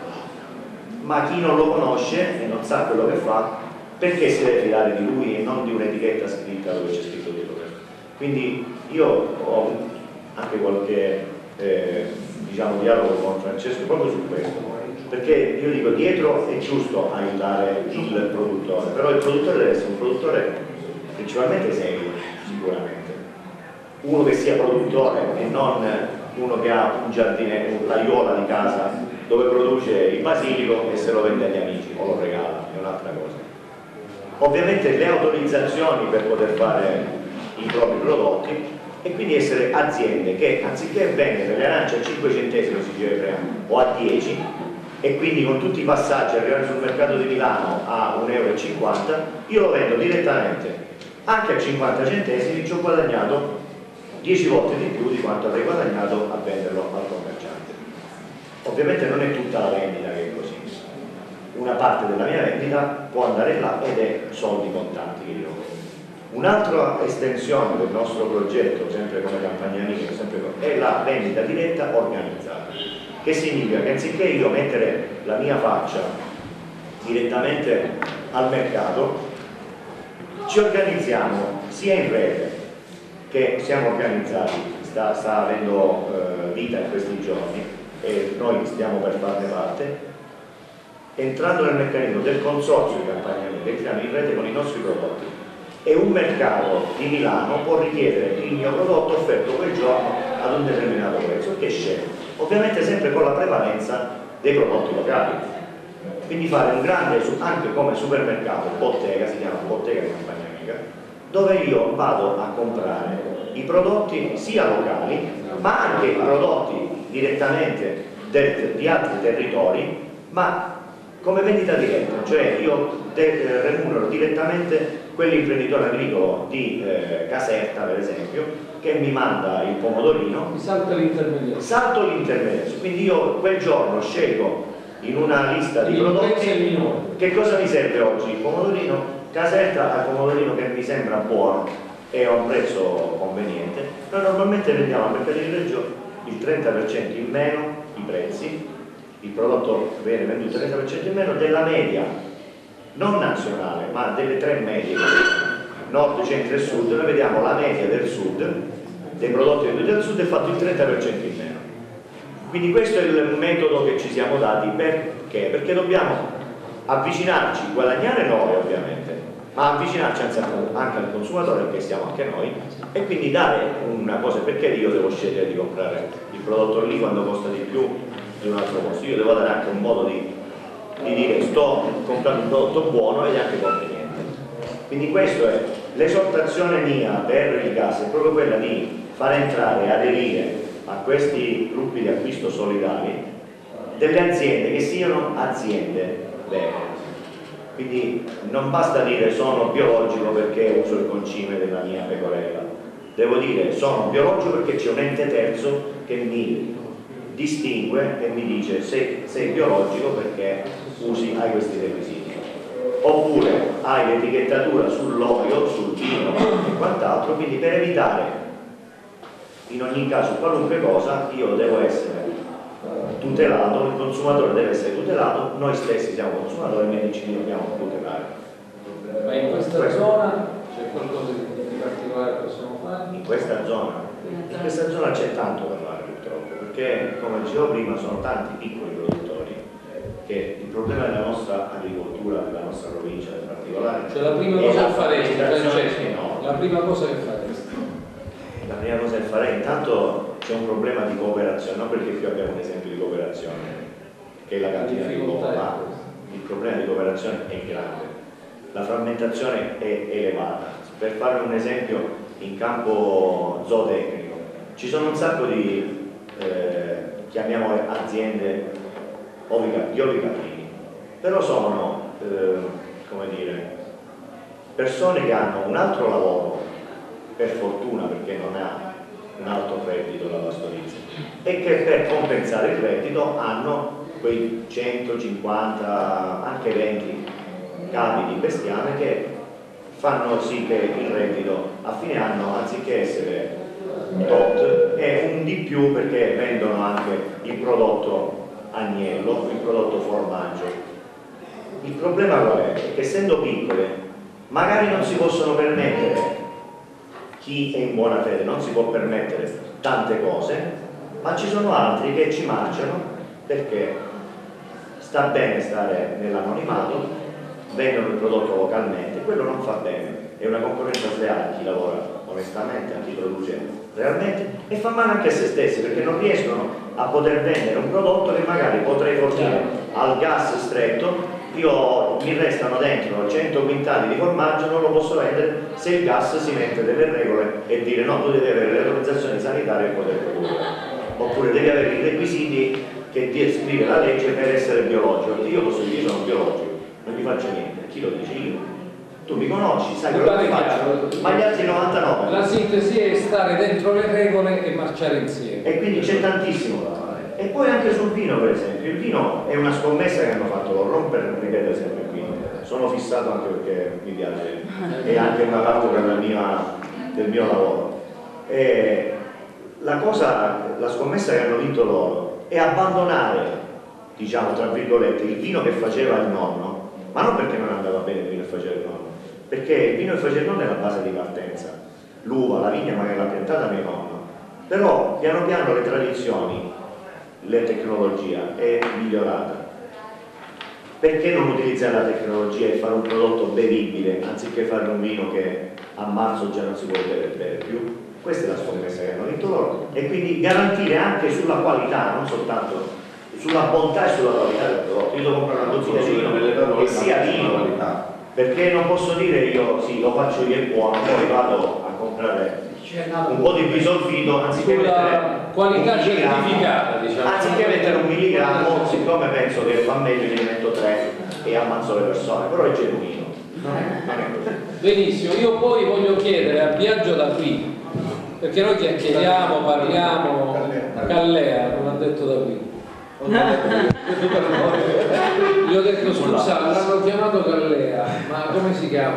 ma chi non lo conosce e non sa quello che fa, perché si deve fidare di lui e non di un'etichetta scritta dove c'è scritto dietro questo? Quindi io ho anche qualche diciamo, dialogo con Francesco proprio su questo, perché io dico dietro è giusto aiutare il produttore, però il produttore deve essere un produttore principalmente serio, sicuramente, uno che sia produttore e non uno che ha un giardino, un'aiuola di casa dove produce il basilico e se lo vende agli amici o lo regala, è un'altra cosa. Ovviamente le autorizzazioni per poter fare i propri prodotti e quindi essere aziende che anziché vendere le arance a 5 centesimi si diceva prima, o a 10 e quindi con tutti i passaggi arrivare sul mercato di Milano a 1,50 €, io lo vendo direttamente anche a 50 centesimi, ci ho guadagnato 10 volte di più di quanto avrei guadagnato a venderlo al commerciante. Ovviamente non è tutta la vendita che è così, una parte della mia vendita può andare là ed è soldi contanti che io ho. Un'altra estensione del nostro progetto, sempre come Campagna Amica, è la vendita diretta organizzata, che significa che anziché io mettere la mia faccia direttamente al mercato, ci organizziamo sia in rete che siamo organizzati, sta avendo vita in questi giorni e noi stiamo per farne parte, entrando nel meccanismo del consorzio di Campagna Amica, entriamo in rete con i nostri prodotti e un mercato di Milano può richiedere il mio prodotto offerto quel giorno ad un determinato prezzo che scende, ovviamente sempre con la prevalenza dei prodotti locali, quindi fare un grande, anche come supermercato, bottega, si chiama bottega di Campagna Amica, dove io vado a comprare i prodotti sia locali ma anche i prodotti direttamente di altri territori, ma come vendita diretta, cioè io remunero direttamente quell'imprenditore agricolo di Caserta per esempio che mi manda il pomodorino, salto l'intermediario, quindi io quel giorno scelgo in una lista di prodotti che cosa mi serve oggi, il pomodorino Caserta al pomodorino che mi sembra buono e a un prezzo conveniente. Noi normalmente vendiamo al mercato di Reggio il 30% in meno i prezzi, il prodotto viene venduto il 30% in meno della media non nazionale ma delle tre medie nord, centro e sud. Noi vediamo la media del sud, dei prodotti venduti al sud è fatto il 30% in meno. Quindi questo è il metodo che ci siamo dati. Perché? Perché dobbiamo avvicinarci, guadagnare noi ovviamente, ma avvicinarci anche al consumatore, perché siamo anche noi, e quindi dare una cosa. Perché io devo scegliere di comprare il prodotto lì quando costa di più di un altro posto? Io devo dare anche un modo di dire sto comprando un prodotto buono ed è anche conveniente. Quindi questo è l'esortazione mia per il gas, è proprio quella di far entrare e aderire a questi gruppi di acquisto solidali delle aziende che siano aziende vere. Quindi non basta dire sono biologico perché uso il concime della mia pecorella, devo dire sono biologico perché c'è un ente terzo che mi distingue e mi dice se sei biologico perché hai questi requisiti, oppure hai l'etichettatura sull'olio, sul vino e quant'altro, quindi per evitare in ogni caso qualunque cosa io devo essere tutelato, il consumatore deve essere tutelato, noi stessi siamo consumatori, i medici li dobbiamo tutelare. Ma in questa zona c'è qualcosa di particolare che possiamo fare? In questa zona c'è tanto da fare purtroppo, perché come dicevo prima sono tanti piccoli produttori che il problema della nostra agricoltura, della nostra provincia in particolare, cioè la prima cosa che faresti, Francesco, no. La prima cosa che faresti? La prima cosa che farei, intanto c'è un problema di cooperazione, non perché qui abbiamo un esempio di cooperazione, che è la cantina di Bova, ma il problema di cooperazione è grande, la frammentazione è elevata. Per fare un esempio in campo zootecnico, ci sono un sacco di, chiamiamole aziende di ovicaprini, però sono, come dire, persone che hanno un altro lavoro, per fortuna perché non ha un alto reddito la pastorizia, e che per compensare il reddito hanno quei 150, anche 20 capi di bestiame che fanno sì che il reddito a fine anno, anziché essere tot, è un di più perché vendono anche il prodotto agnello, il prodotto formaggio. Il problema qual è? È che essendo piccole magari non si possono permettere, chi è in buona fede non si può permettere tante cose, ma ci sono altri che ci marciano perché sta bene stare nell'anonimato, vendono il prodotto localmente, quello non fa bene, è una concorrenza sleale a chi lavora onestamente, a chi produce realmente, e fa male anche a se stessi perché non riescono a poter vendere un prodotto che magari potrei fornire al gas stretto. Io mi restano dentro 100 quintali di formaggio, non lo posso vendere se il gas si mette delle regole e dire no, tu devi avere le autorizzazioni sanitarie per poter produrre, oppure devi avere i requisiti che ti scrive la legge per essere biologico. Io posso dire io sono biologico, non gli faccio niente, chi lo dice? Io. Tu mi conosci, sai quello che faccio, ma gli altri 99. La sintesi è stare dentro le regole e marciare insieme. E quindi c'è tantissimo da fare. E poi anche sul vino, per esempio, il vino è una scommessa che hanno fatto loro, non per ripetere sempre qui, sono fissato anche perché mi piace, è anche una parte del mio lavoro. E la scommessa che hanno vinto loro è abbandonare, diciamo tra virgolette, il vino che faceva il nonno, ma non perché non andava bene il vino che faceva il nonno, perché il vino che faceva il nonno è la base di partenza, l'uva, la vigna magari l'ha piantata mio nonno, però piano piano le tradizioni, la tecnologia è migliorata. Perché non utilizzare la tecnologia e fare un prodotto bevibile anziché fare un vino che a marzo già non si può bere più? Questa è la scommessa che hanno vinto loro, e quindi garantire anche sulla qualità, non soltanto sulla bontà e sulla qualità del prodotto. Io devo comprare una bottiglia di vino che sia vino, perché non posso dire io sì, lo faccio io e buono, poi vado a comprare un po' di bisolfito anziché mettere qualità certificata, diciamo. Anziché mettere 1 milligrammo, siccome penso che fa meglio ne metto 3 e ammazzo le persone, però è genuino. Non è così. Benissimo, io poi voglio chiedere a Biagio da qui, perché noi chiacchieriamo, parliamo, Callea, non ha detto da qui. Gli ho detto scusa, l'hanno chiamato Callea, ma come si chiama?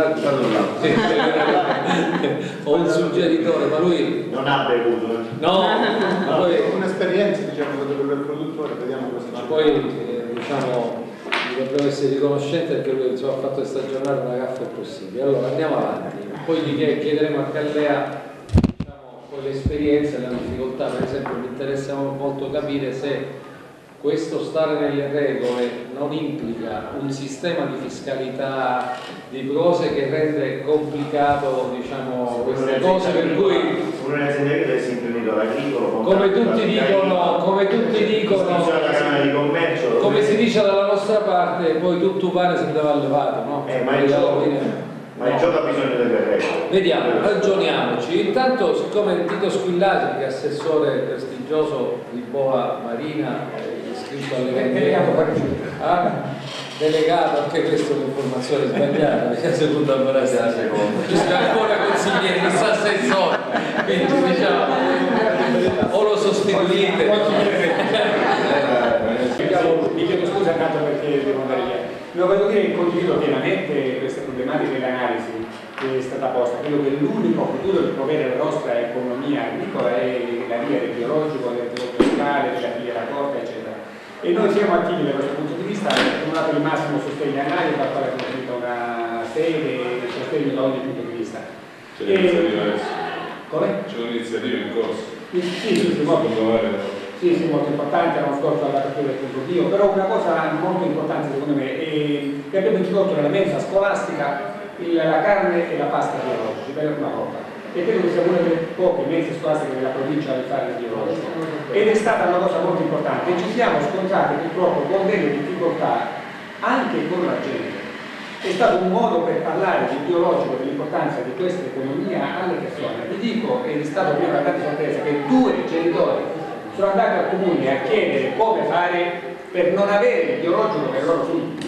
Ho un suggeritore, ma lui non ha bevuto. No, ma lui un'esperienza, diciamo, del produttore, vediamo cosa fa. Poi diciamo dobbiamo essere riconoscenti perché lui insomma, ha fatto questa giornata una gaffa impossibile. Allora andiamo avanti, poi gli chiederemo a Callea diciamo, l'esperienza e la difficoltà. Per esempio mi interessa molto capire se questo stare nelle regole non implica un sistema di fiscalità, di cose che rende complicato diciamo, queste cose, per cui un'azienda che è sempre agricolo, come tutti dicono, come si dice dalla nostra parte, poi tutto pane si andava allevato, no? Ma il gioco ha bisogno delle regole. Vediamo, ragioniamoci. Intanto, siccome Tito Squillati, che è assessore prestigioso di Bova Marina, iscritto delegato, anche questa è un'informazione sbagliata, perché secondo me ci sta ancora consigliere, chissà se Quindi diciamo, o lo sostituite. Mi chiedo scusa intanto perché devo andare via. No, voglio dire che condivido pienamente queste problematiche dell'analisi che è stata posta. Credo che l'unico futuro che provvede la nostra economia agricola è la via del biologico, del prodotto locale, della filiera corta, eccetera. E noi siamo attivi da questo punto di vista, abbiamo dato il massimo sostegno all'analisi, per quale è costituita una sede di sostegno da ogni punto di vista. C'è un'iniziativa adesso? Come? C'è un'iniziativa in corso? Sì, molto importante, l'anno scorso all'apertura del punto Dio, però una cosa molto importante secondo me è che abbiamo introdotto nella mensa scolastica la carne e la pasta biologici per una volta, e credo che sia una delle poche mense scolastiche della provincia di fare il biologico, ed è stata una cosa molto importante, e ci siamo scontrati purtroppo con delle difficoltà anche con la gente. È stato un modo per parlare di biologico, dell'importanza di questa economia alle persone. Vi dico, ed è stato prima una grande sorpresa, che 2 genitori sono andati al comune a chiedere come fare per non avere il biologico per i loro figli.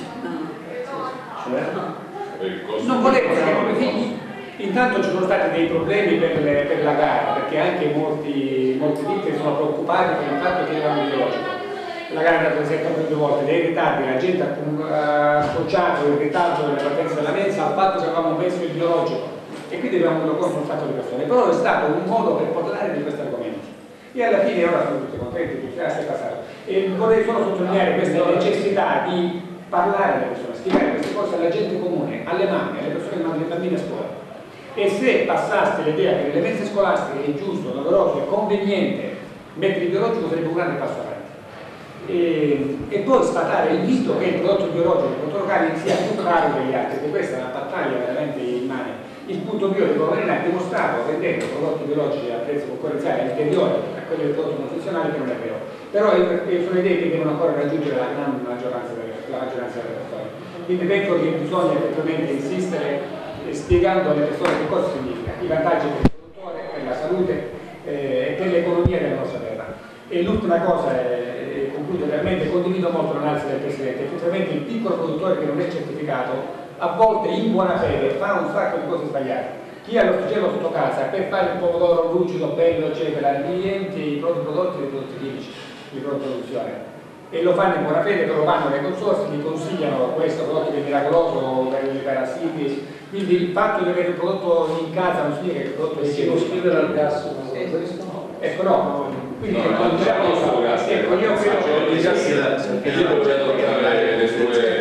Non volevano che i propri figli. Intanto ci sono stati dei problemi per la gara, perché anche molte ditte sono preoccupate per il fatto che avevano il biologico. La gara è andata 7 volte, dei ritardi, la gente ha associato il ritardo della partenza della mensa al fatto che avevamo messo il biologico, e quindi abbiamo avuto contro un sacco di persone, però è stato un modo per parlare di questi argomenti, e alla fine ora sono tutti contenti, tutti passato. E vorrei solo sottolineare questa necessità di parlare alle persone, spiegare queste cose alla gente comune, alle mamme, alle persone che mandano i bambini a scuola. E se passaste l'idea che nelle mense scolastiche è giusto, doveroso e conveniente mettere il biologico, sarebbe un grande passo avanti. E poi sfatare il mito che il prodotto biologico, il prodotto locale sia più caro degli altri, perché questa è una battaglia veramente immane. Il punto biologico ha dimostrato, vendendo prodotti biologici a prezzo concorrenziale inferiore a quelli del prodotto confezionale, che non è vero. Però sono idee che devono ancora raggiungere la gran maggioranza delle persone. Quindi penso che bisogna effettivamente insistere spiegando alle persone che cosa significa, i vantaggi per il produttore, per la salute e per l'economia della nostra terra. E l'ultima cosa, concludo veramente, condivido molto l'analisi del Presidente. Effettivamente il piccolo produttore che non è certificato a volte in buona fede fa un sacco di cose sbagliate. Chi ha l'orticello sotto casa per fare il pomodoro lucido, bello, eccetera, riempie i propri prodotti dei prodotti chimici di produzione, e lo fanno in buona fede, però vanno nei consorzi, gli consigliano questo prodotto che è miracoloso per i parassiti. Quindi il fatto di avere il prodotto in casa non significa che il prodotto è si può scrivere al gas. Ecco, no. Quindi ecco, io credo che adottare le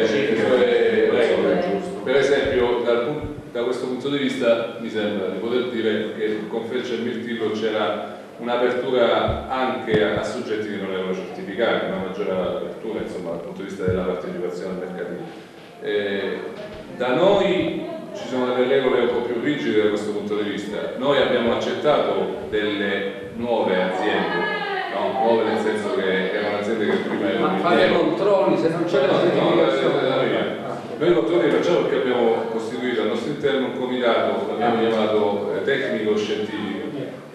sue regole. Per esempio, da questo punto di vista mi sembra di poter dire che con Felce e Mirtillo c'era un'apertura anche a soggetti che non erano certificati, una maggiore apertura insomma dal punto di vista della partecipazione al mercatino. Da noi ci sono delle regole un po' più rigide da questo punto di vista. Noi abbiamo accettato delle nuove aziende, no? Nuove nel senso che erano aziende che prima erano ma fare controlli se non c'è la certificazione. Noi i controlli li facciamo perché abbiamo costituito al nostro interno un comitato, l'abbiamo chiamato tecnico-scientifico,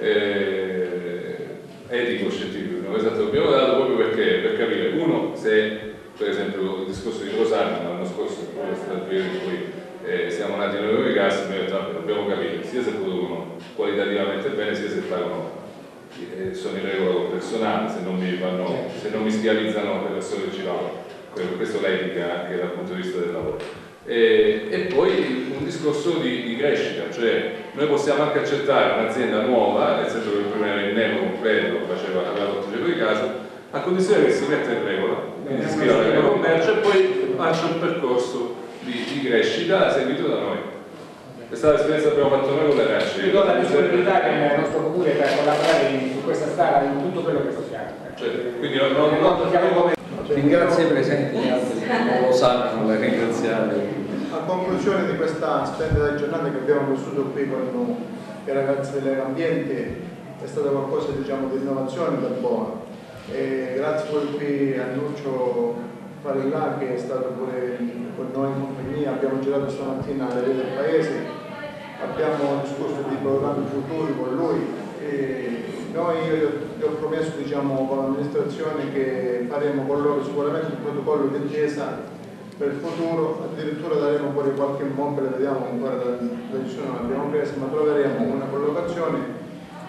etico-scientifico, esatto, l'abbiamo dato proprio perché, per capire, uno, se per esempio il discorso di Rosarno l'anno scorso, è stato il periodo in cui siamo nati noi con i gas, abbiamo detto dobbiamo capire sia se producono qualitativamente bene, sia se pagano, sono in regola con il personale, se non mi schiavizzano le persone che ci lavorano. Questo l'etica anche dal punto di vista del lavoro. E poi un discorso di crescita, cioè noi possiamo anche accettare un'azienda nuova, nel senso che prima era il nero completo, aveva l'orticello di casa, a condizione che si metta in regola, quindi si scriva la commercio e poi faccia un percorso di crescita seguito da noi. Questa è l'esperienza che abbiamo fatto noi con le racce. Io do la disponibilità che nel nostro comune per collaborare su questa strada in tutto quello che possiamo. Quindi non ringrazio i presenti, gli altri non lo sanno, le ringraziare. A conclusione di questa splendida giornata che abbiamo vissuto qui con i ragazzi dell'ambiente, è stata qualcosa diciamo di innovazione per Bova. E grazie poi qui a Nuccio Farilla che è stato pure con noi in compagnia, abbiamo girato stamattina alle vie del paese, abbiamo discusso di programmi futuri con lui e io gli ho promesso diciamo, con l'amministrazione che faremo con loro sicuramente un protocollo d'intesa per il futuro, addirittura daremo pure qualche immobile, vediamo ancora la decisione non l'abbiamo presa, ma troveremo una collocazione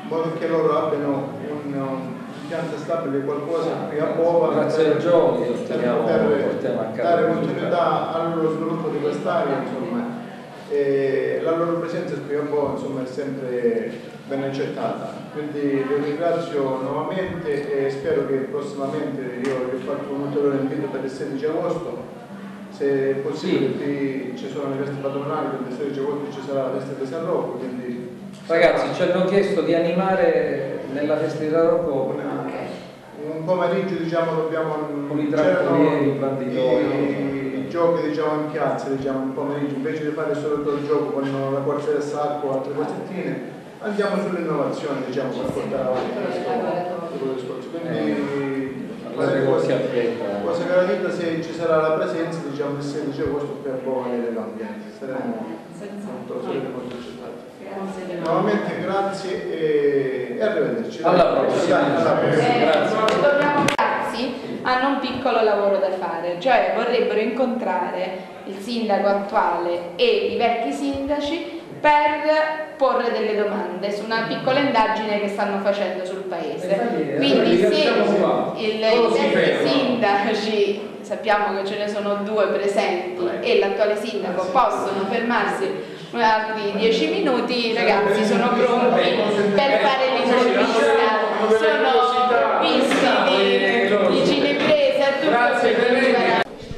in modo che loro abbiano un pianta stabile, qualcosa qui a Bova, grazie ai giovani per dare continuità al loro sviluppo di quest'area, insomma. E la loro presenza qui a Bova, insomma, è sempre ben accettata. Quindi vi ringrazio nuovamente e spero che prossimamente, io vi ho fatto un ulteriore invito per il 16 agosto, se è possibile. Qui ci sono le feste patronali, quindi il 16 agosto ci sarà la festa di San Rocco, quindi... Ragazzi, ci hanno chiesto di animare nella festa di San Rocco un pomeriggio, diciamo, dobbiamo... con i trampolieri, i banditori, i giochi, diciamo, in piazza, diciamo, un pomeriggio, invece di fare solo il gioco con la corsa del sacco o altre cosettine, andiamo sull'innovazione, diciamo, per portare avanti questo discorso. Quindi cosa garantita se ci sarà la presenza, diciamo, il 16 agosto per Bova nell'ambiente. Saremo molto accettati. Nuovamente grazie e arrivederci. Alla prossima. Grazie. Torniamo ragazzi, hanno un piccolo lavoro da fare, cioè vorrebbero incontrare il sindaco attuale e i vecchi sindaci per porre delle domande su una piccola indagine che stanno facendo sul paese. Quindi se i vecchi sindaci, sappiamo che ce ne sono 2 presenti, e l'attuale sindaco possono fermarsi altri 10 minuti, ragazzi sono pronti per fare l'intervista, sono provvisti di cinepresa, tutto.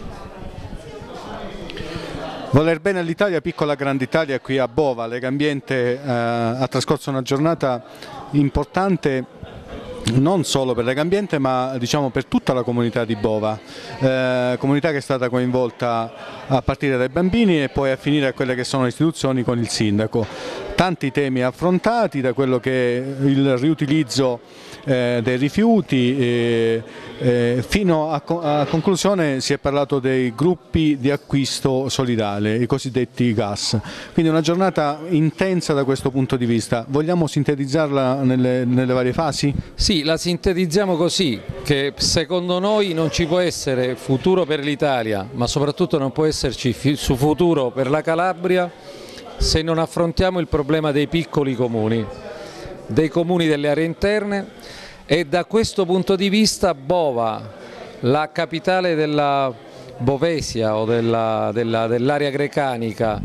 Voler bene all'Italia, piccola grande Italia, qui a Bova. Legambiente ha trascorso una giornata importante non solo per Legambiente, ma diciamo per tutta la comunità di Bova, comunità che è stata coinvolta a partire dai bambini e poi a finire a quelle che sono le istituzioni con il sindaco. Tanti temi affrontati, da quello che è il riutilizzo dei rifiuti fino a conclusione si è parlato dei gruppi di acquisto solidale, i cosiddetti GAS. Quindi una giornata intensa da questo punto di vista. Vogliamo sintetizzarla nelle varie fasi? Sì, la sintetizziamo così, che secondo noi non ci può essere futuro per l'Italia, ma soprattutto non può esserci su futuro per la Calabria se non affrontiamo il problema dei piccoli comuni, dei comuni delle aree interne, e da questo punto di vista Bova, la capitale della Bovesia o dell'area grecanica,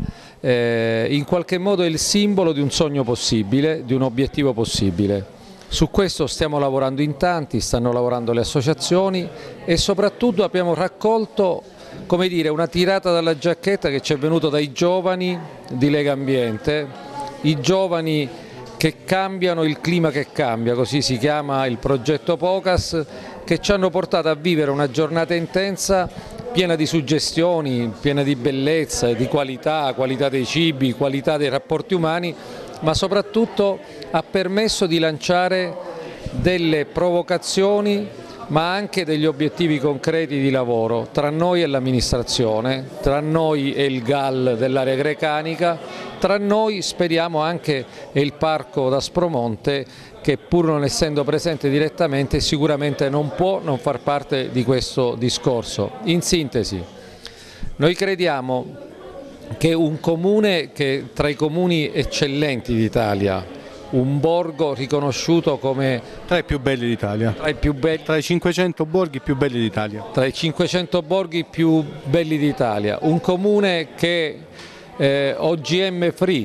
in qualche modo è il simbolo di un sogno possibile, di un obiettivo possibile. Su questo stiamo lavorando in tanti, stanno lavorando le associazioni e soprattutto abbiamo raccolto, come dire, una tirata dalla giacchetta che ci è venuta dai giovani di Legambiente, i giovani che cambiano il clima che cambia, così si chiama il progetto POCAS, che ci hanno portato a vivere una giornata intensa piena di suggestioni, piena di bellezza, di qualità dei cibi, qualità dei rapporti umani, ma soprattutto ha permesso di lanciare delle provocazioni ma anche degli obiettivi concreti di lavoro tra noi e l'amministrazione, tra noi e il GAL dell'area grecanica, tra noi speriamo anche e il Parco d'Aspromonte, che pur non essendo presente direttamente sicuramente non può non far parte di questo discorso. In sintesi, noi crediamo che un comune che tra i comuni eccellenti d'Italia, un borgo riconosciuto come tra i più belli d'Italia, tra i 500 borghi più belli d'Italia, tra i 500 borghi più belli d'Italia, un comune che OGM free,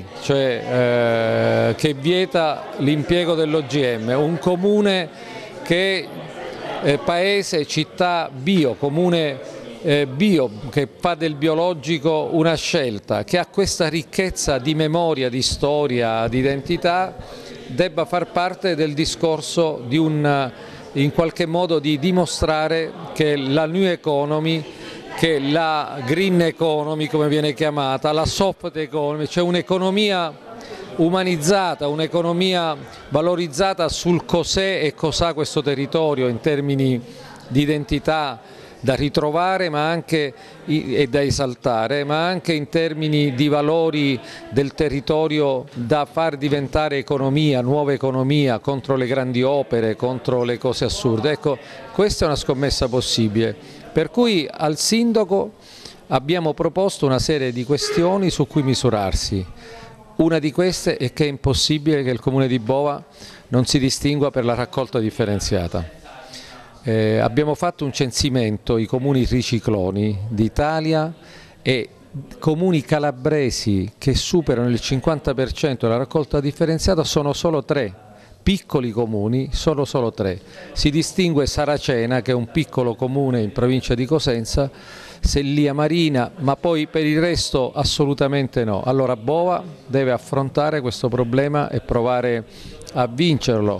cioè che vieta l'impiego dell'OGM, un comune che paese, città bio, comune bio, che fa del biologico una scelta, che ha questa ricchezza di memoria, di storia, di identità, debba far parte del discorso di in qualche modo di dimostrare che la new economy, che la green economy come viene chiamata, la soft economy, cioè un'economia umanizzata, un'economia valorizzata sul cos'è e cos'ha questo territorio in termini di identità da ritrovare ma anche, e da esaltare, ma anche in termini di valori del territorio da far diventare economia, nuova economia, contro le grandi opere, contro le cose assurde. Ecco, questa è una scommessa possibile, per cui al sindaco abbiamo proposto una serie di questioni su cui misurarsi. Una di queste è che è impossibile che il comune di Bova non si distingua per la raccolta differenziata. Abbiamo fatto un censimento, i comuni ricicloni d'Italia, e comuni calabresi che superano il 50% della raccolta differenziata sono solo 3, piccoli comuni, sono solo 3. Si distingue Saracena, che è un piccolo comune in provincia di Cosenza, Sellia Marina, ma poi per il resto assolutamente no. Allora Bova deve affrontare questo problema e provare a vincerlo.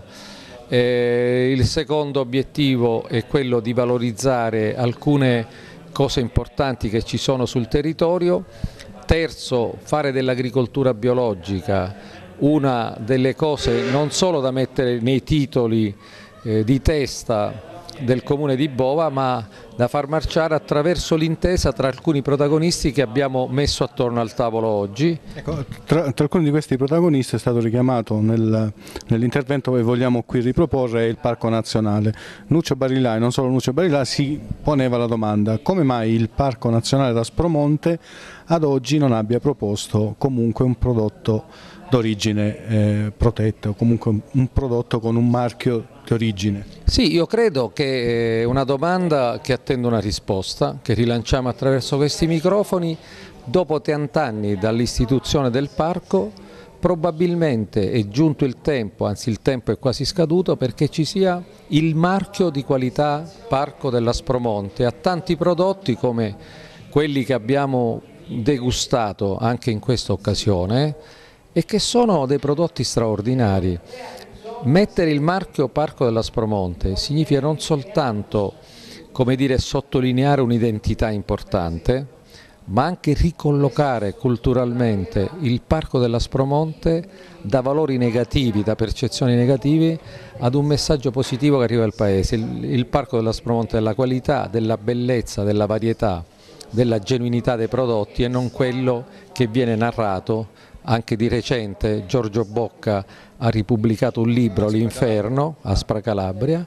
Il secondo obiettivo è quello di valorizzare alcune cose importanti che ci sono sul territorio. Terzo, fare dell'agricoltura biologica una delle cose non solo da mettere nei titoli di testa del comune di Bova, ma da far marciare attraverso l'intesa tra alcuni protagonisti che abbiamo messo attorno al tavolo oggi. Ecco, tra alcuni di questi protagonisti è stato richiamato nell'intervento che vogliamo qui riproporre il Parco Nazionale. Nuccio Barilai, non solo Nuccio Barilai, si poneva la domanda: come mai il Parco Nazionale d'Aspromonte ad oggi non abbia proposto comunque un prodotto d'origine protetta, o comunque un prodotto con un marchio di origine? Sì, io credo che è una domanda che attende una risposta, che rilanciamo attraverso questi microfoni. Dopo 30 anni dall'istituzione del parco, probabilmente è giunto il tempo, anzi il tempo è quasi scaduto, perché ci sia il marchio di qualità Parco dell'Aspromonte a tanti prodotti come quelli che abbiamo degustato anche in questa occasione, e che sono dei prodotti straordinari. Mettere il marchio Parco dell'Aspromonte significa non soltanto, come dire, sottolineare un'identità importante, ma anche ricollocare culturalmente il Parco dell'Aspromonte da valori negativi, da percezioni negative, ad un messaggio positivo che arriva al paese. Il Parco dell'Aspromonte è la qualità, della bellezza, della varietà, della genuinità dei prodotti, e non quello che viene narrato. Anche di recente Giorgio Bocca ha ripubblicato un libro, L'Inferno, Aspra Calabria,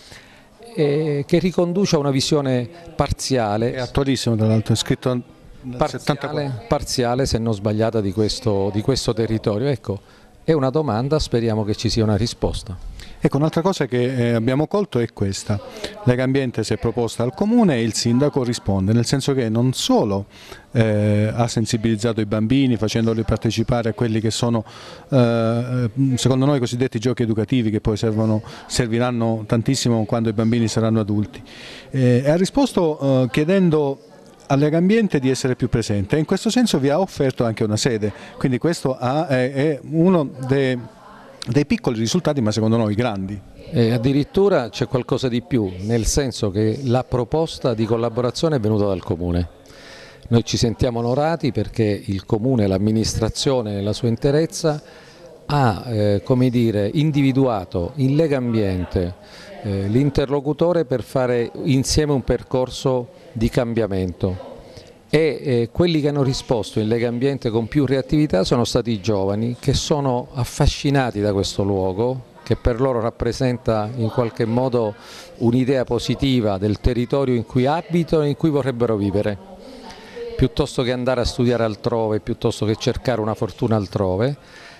che riconduce a una visione parziale. È attualissimo, tra l'altro, è scritto nel 74. Parziale, se non sbagliata, di questo territorio. Ecco, è una domanda, speriamo che ci sia una risposta. Ecco, un'altra cosa che abbiamo colto è questa: Legambiente si è proposta al Comune e il Sindaco risponde, nel senso che non solo ha sensibilizzato i bambini facendoli partecipare a quelli che sono secondo noi cosiddetti giochi educativi, che poi serviranno tantissimo quando i bambini saranno adulti, ha risposto chiedendo a Legambiente di essere più presente, e in questo senso vi ha offerto anche una sede, quindi questo è uno dei piccoli risultati, ma secondo noi grandi. Addirittura c'è qualcosa di più, nel senso che la proposta di collaborazione è venuta dal Comune. Noi ci sentiamo onorati perché il Comune, l'amministrazione nella sua interezza, ha come dire, individuato in Legambiente l'interlocutore per fare insieme un percorso di cambiamento. E quelli che hanno risposto in Legambiente con più reattività sono stati i giovani, che sono affascinati da questo luogo, che per loro rappresenta in qualche modo un'idea positiva del territorio in cui abitano e in cui vorrebbero vivere, piuttosto che andare a studiare altrove, piuttosto che cercare una fortuna altrove.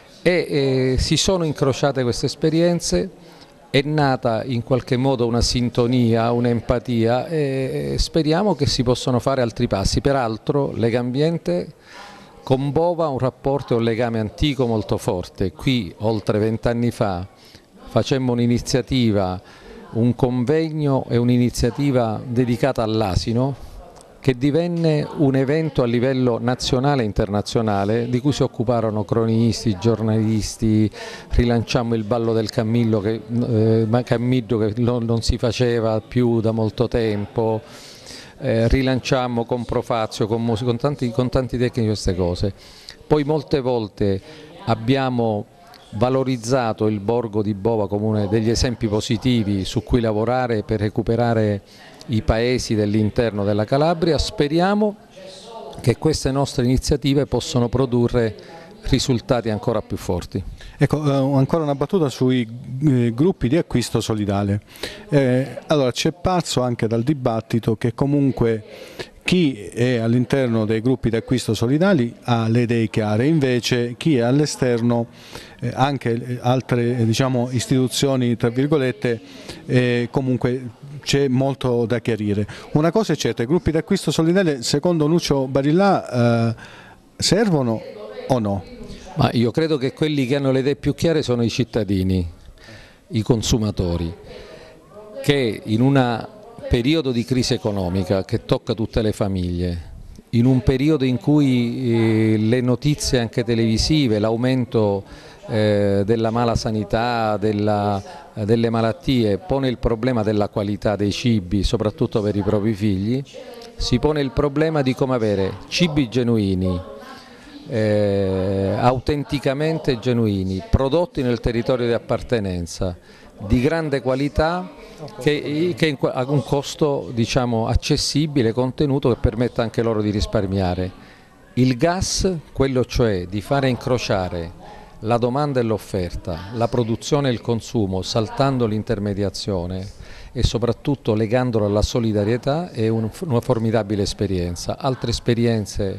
E si sono incrociate queste esperienze, è nata in qualche modo una sintonia, un'empatia, e speriamo che si possano fare altri passi. Peraltro Legambiente con Bova ha un rapporto e un legame antico molto forte. Qui oltre 20 anni fa facemmo un'iniziativa, un convegno e un'iniziativa dedicata all'asino, che divenne un evento a livello nazionale e internazionale, di cui si occuparono cronisti, giornalisti. Rilanciammo il ballo del Camillo che non si faceva più da molto tempo, rilanciammo con Profazio, con musica, con tanti tecnici queste cose. Poi molte volte abbiamo valorizzato il borgo di Bova come uno degli esempi positivi su cui lavorare per recuperare i paesi dell'interno della Calabria. Speriamo che queste nostre iniziative possano produrre risultati ancora più forti. Ecco, ancora una battuta sui gruppi di acquisto solidale. Allora, c'è parso anche dal dibattito che comunque chi è all'interno dei gruppi di acquisto solidali ha le idee chiare, invece chi è all'esterno, anche altre diciamo, istituzioni tra virgolette, comunque c'è molto da chiarire. Una cosa è certa, i gruppi di acquisto solidale secondo Lucio Barillà servono o no? Ma io credo che quelli che hanno le idee più chiare sono i cittadini, i consumatori, che in un periodo di crisi economica che tocca tutte le famiglie, in un periodo in cui le notizie anche televisive, l'aumento della malasanità, delle malattie, pone il problema della qualità dei cibi, soprattutto per i propri figli, si pone il problema di come avere cibi genuini, autenticamente genuini, prodotti nel territorio di appartenenza, di grande qualità, che a un costo diciamo, accessibile, contenuto, che permetta anche loro di risparmiare. Il gas, quello cioè di fare incrociare la domanda e l'offerta, la produzione e il consumo, saltando l'intermediazione e soprattutto legandolo alla solidarietà, è una formidabile esperienza. Altre esperienze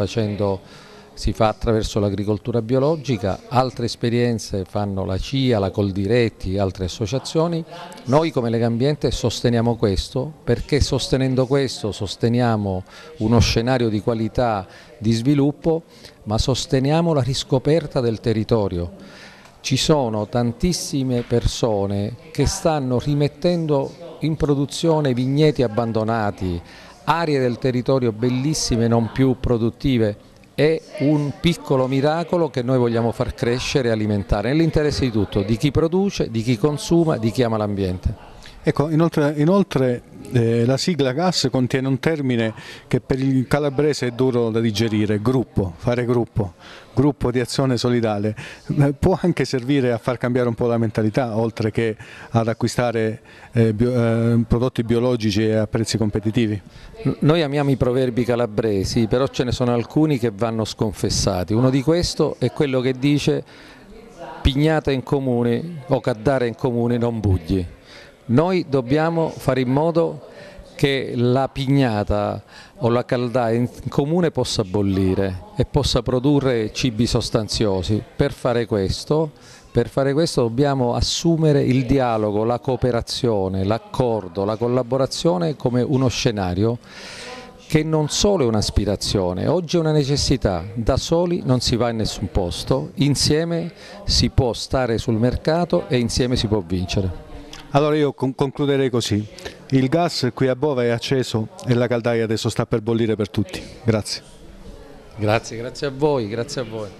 si fa attraverso l'agricoltura biologica, altre esperienze fanno la CIA, la Coldiretti, altre associazioni. Noi come Legambiente sosteniamo questo, perché sostenendo questo sosteniamo uno scenario di qualità, di sviluppo, ma sosteniamo la riscoperta del territorio. Ci sono tantissime persone che stanno rimettendo in produzione vigneti abbandonati, aree del territorio bellissime non più produttive. È un piccolo miracolo che noi vogliamo far crescere e alimentare, nell'interesse di tutto, di chi produce, di chi consuma, di chi ama l'ambiente. Ecco, inoltre la sigla GAS contiene un termine che per il calabrese è duro da digerire, gruppo, fare gruppo di azione solidale. Può anche servire a far cambiare un po' la mentalità, oltre che ad acquistare prodotti biologici e a prezzi competitivi? Noi amiamo i proverbi calabresi, però ce ne sono alcuni che vanno sconfessati. Uno di questo è quello che dice: pignata in comune o caddare in comune non bugli. Noi dobbiamo fare in modo che la pignata o la caldaia in comune possa bollire e possa produrre cibi sostanziosi. Per fare questo dobbiamo assumere il dialogo, la cooperazione, l'accordo, la collaborazione come uno scenario che non solo è un'aspirazione, oggi è una necessità. Da soli non si va in nessun posto, insieme si può stare sul mercato e insieme si può vincere. Allora io concluderei così: il gas qui a Bova è acceso e la caldaia adesso sta per bollire per tutti. Grazie. Grazie a voi, grazie a voi.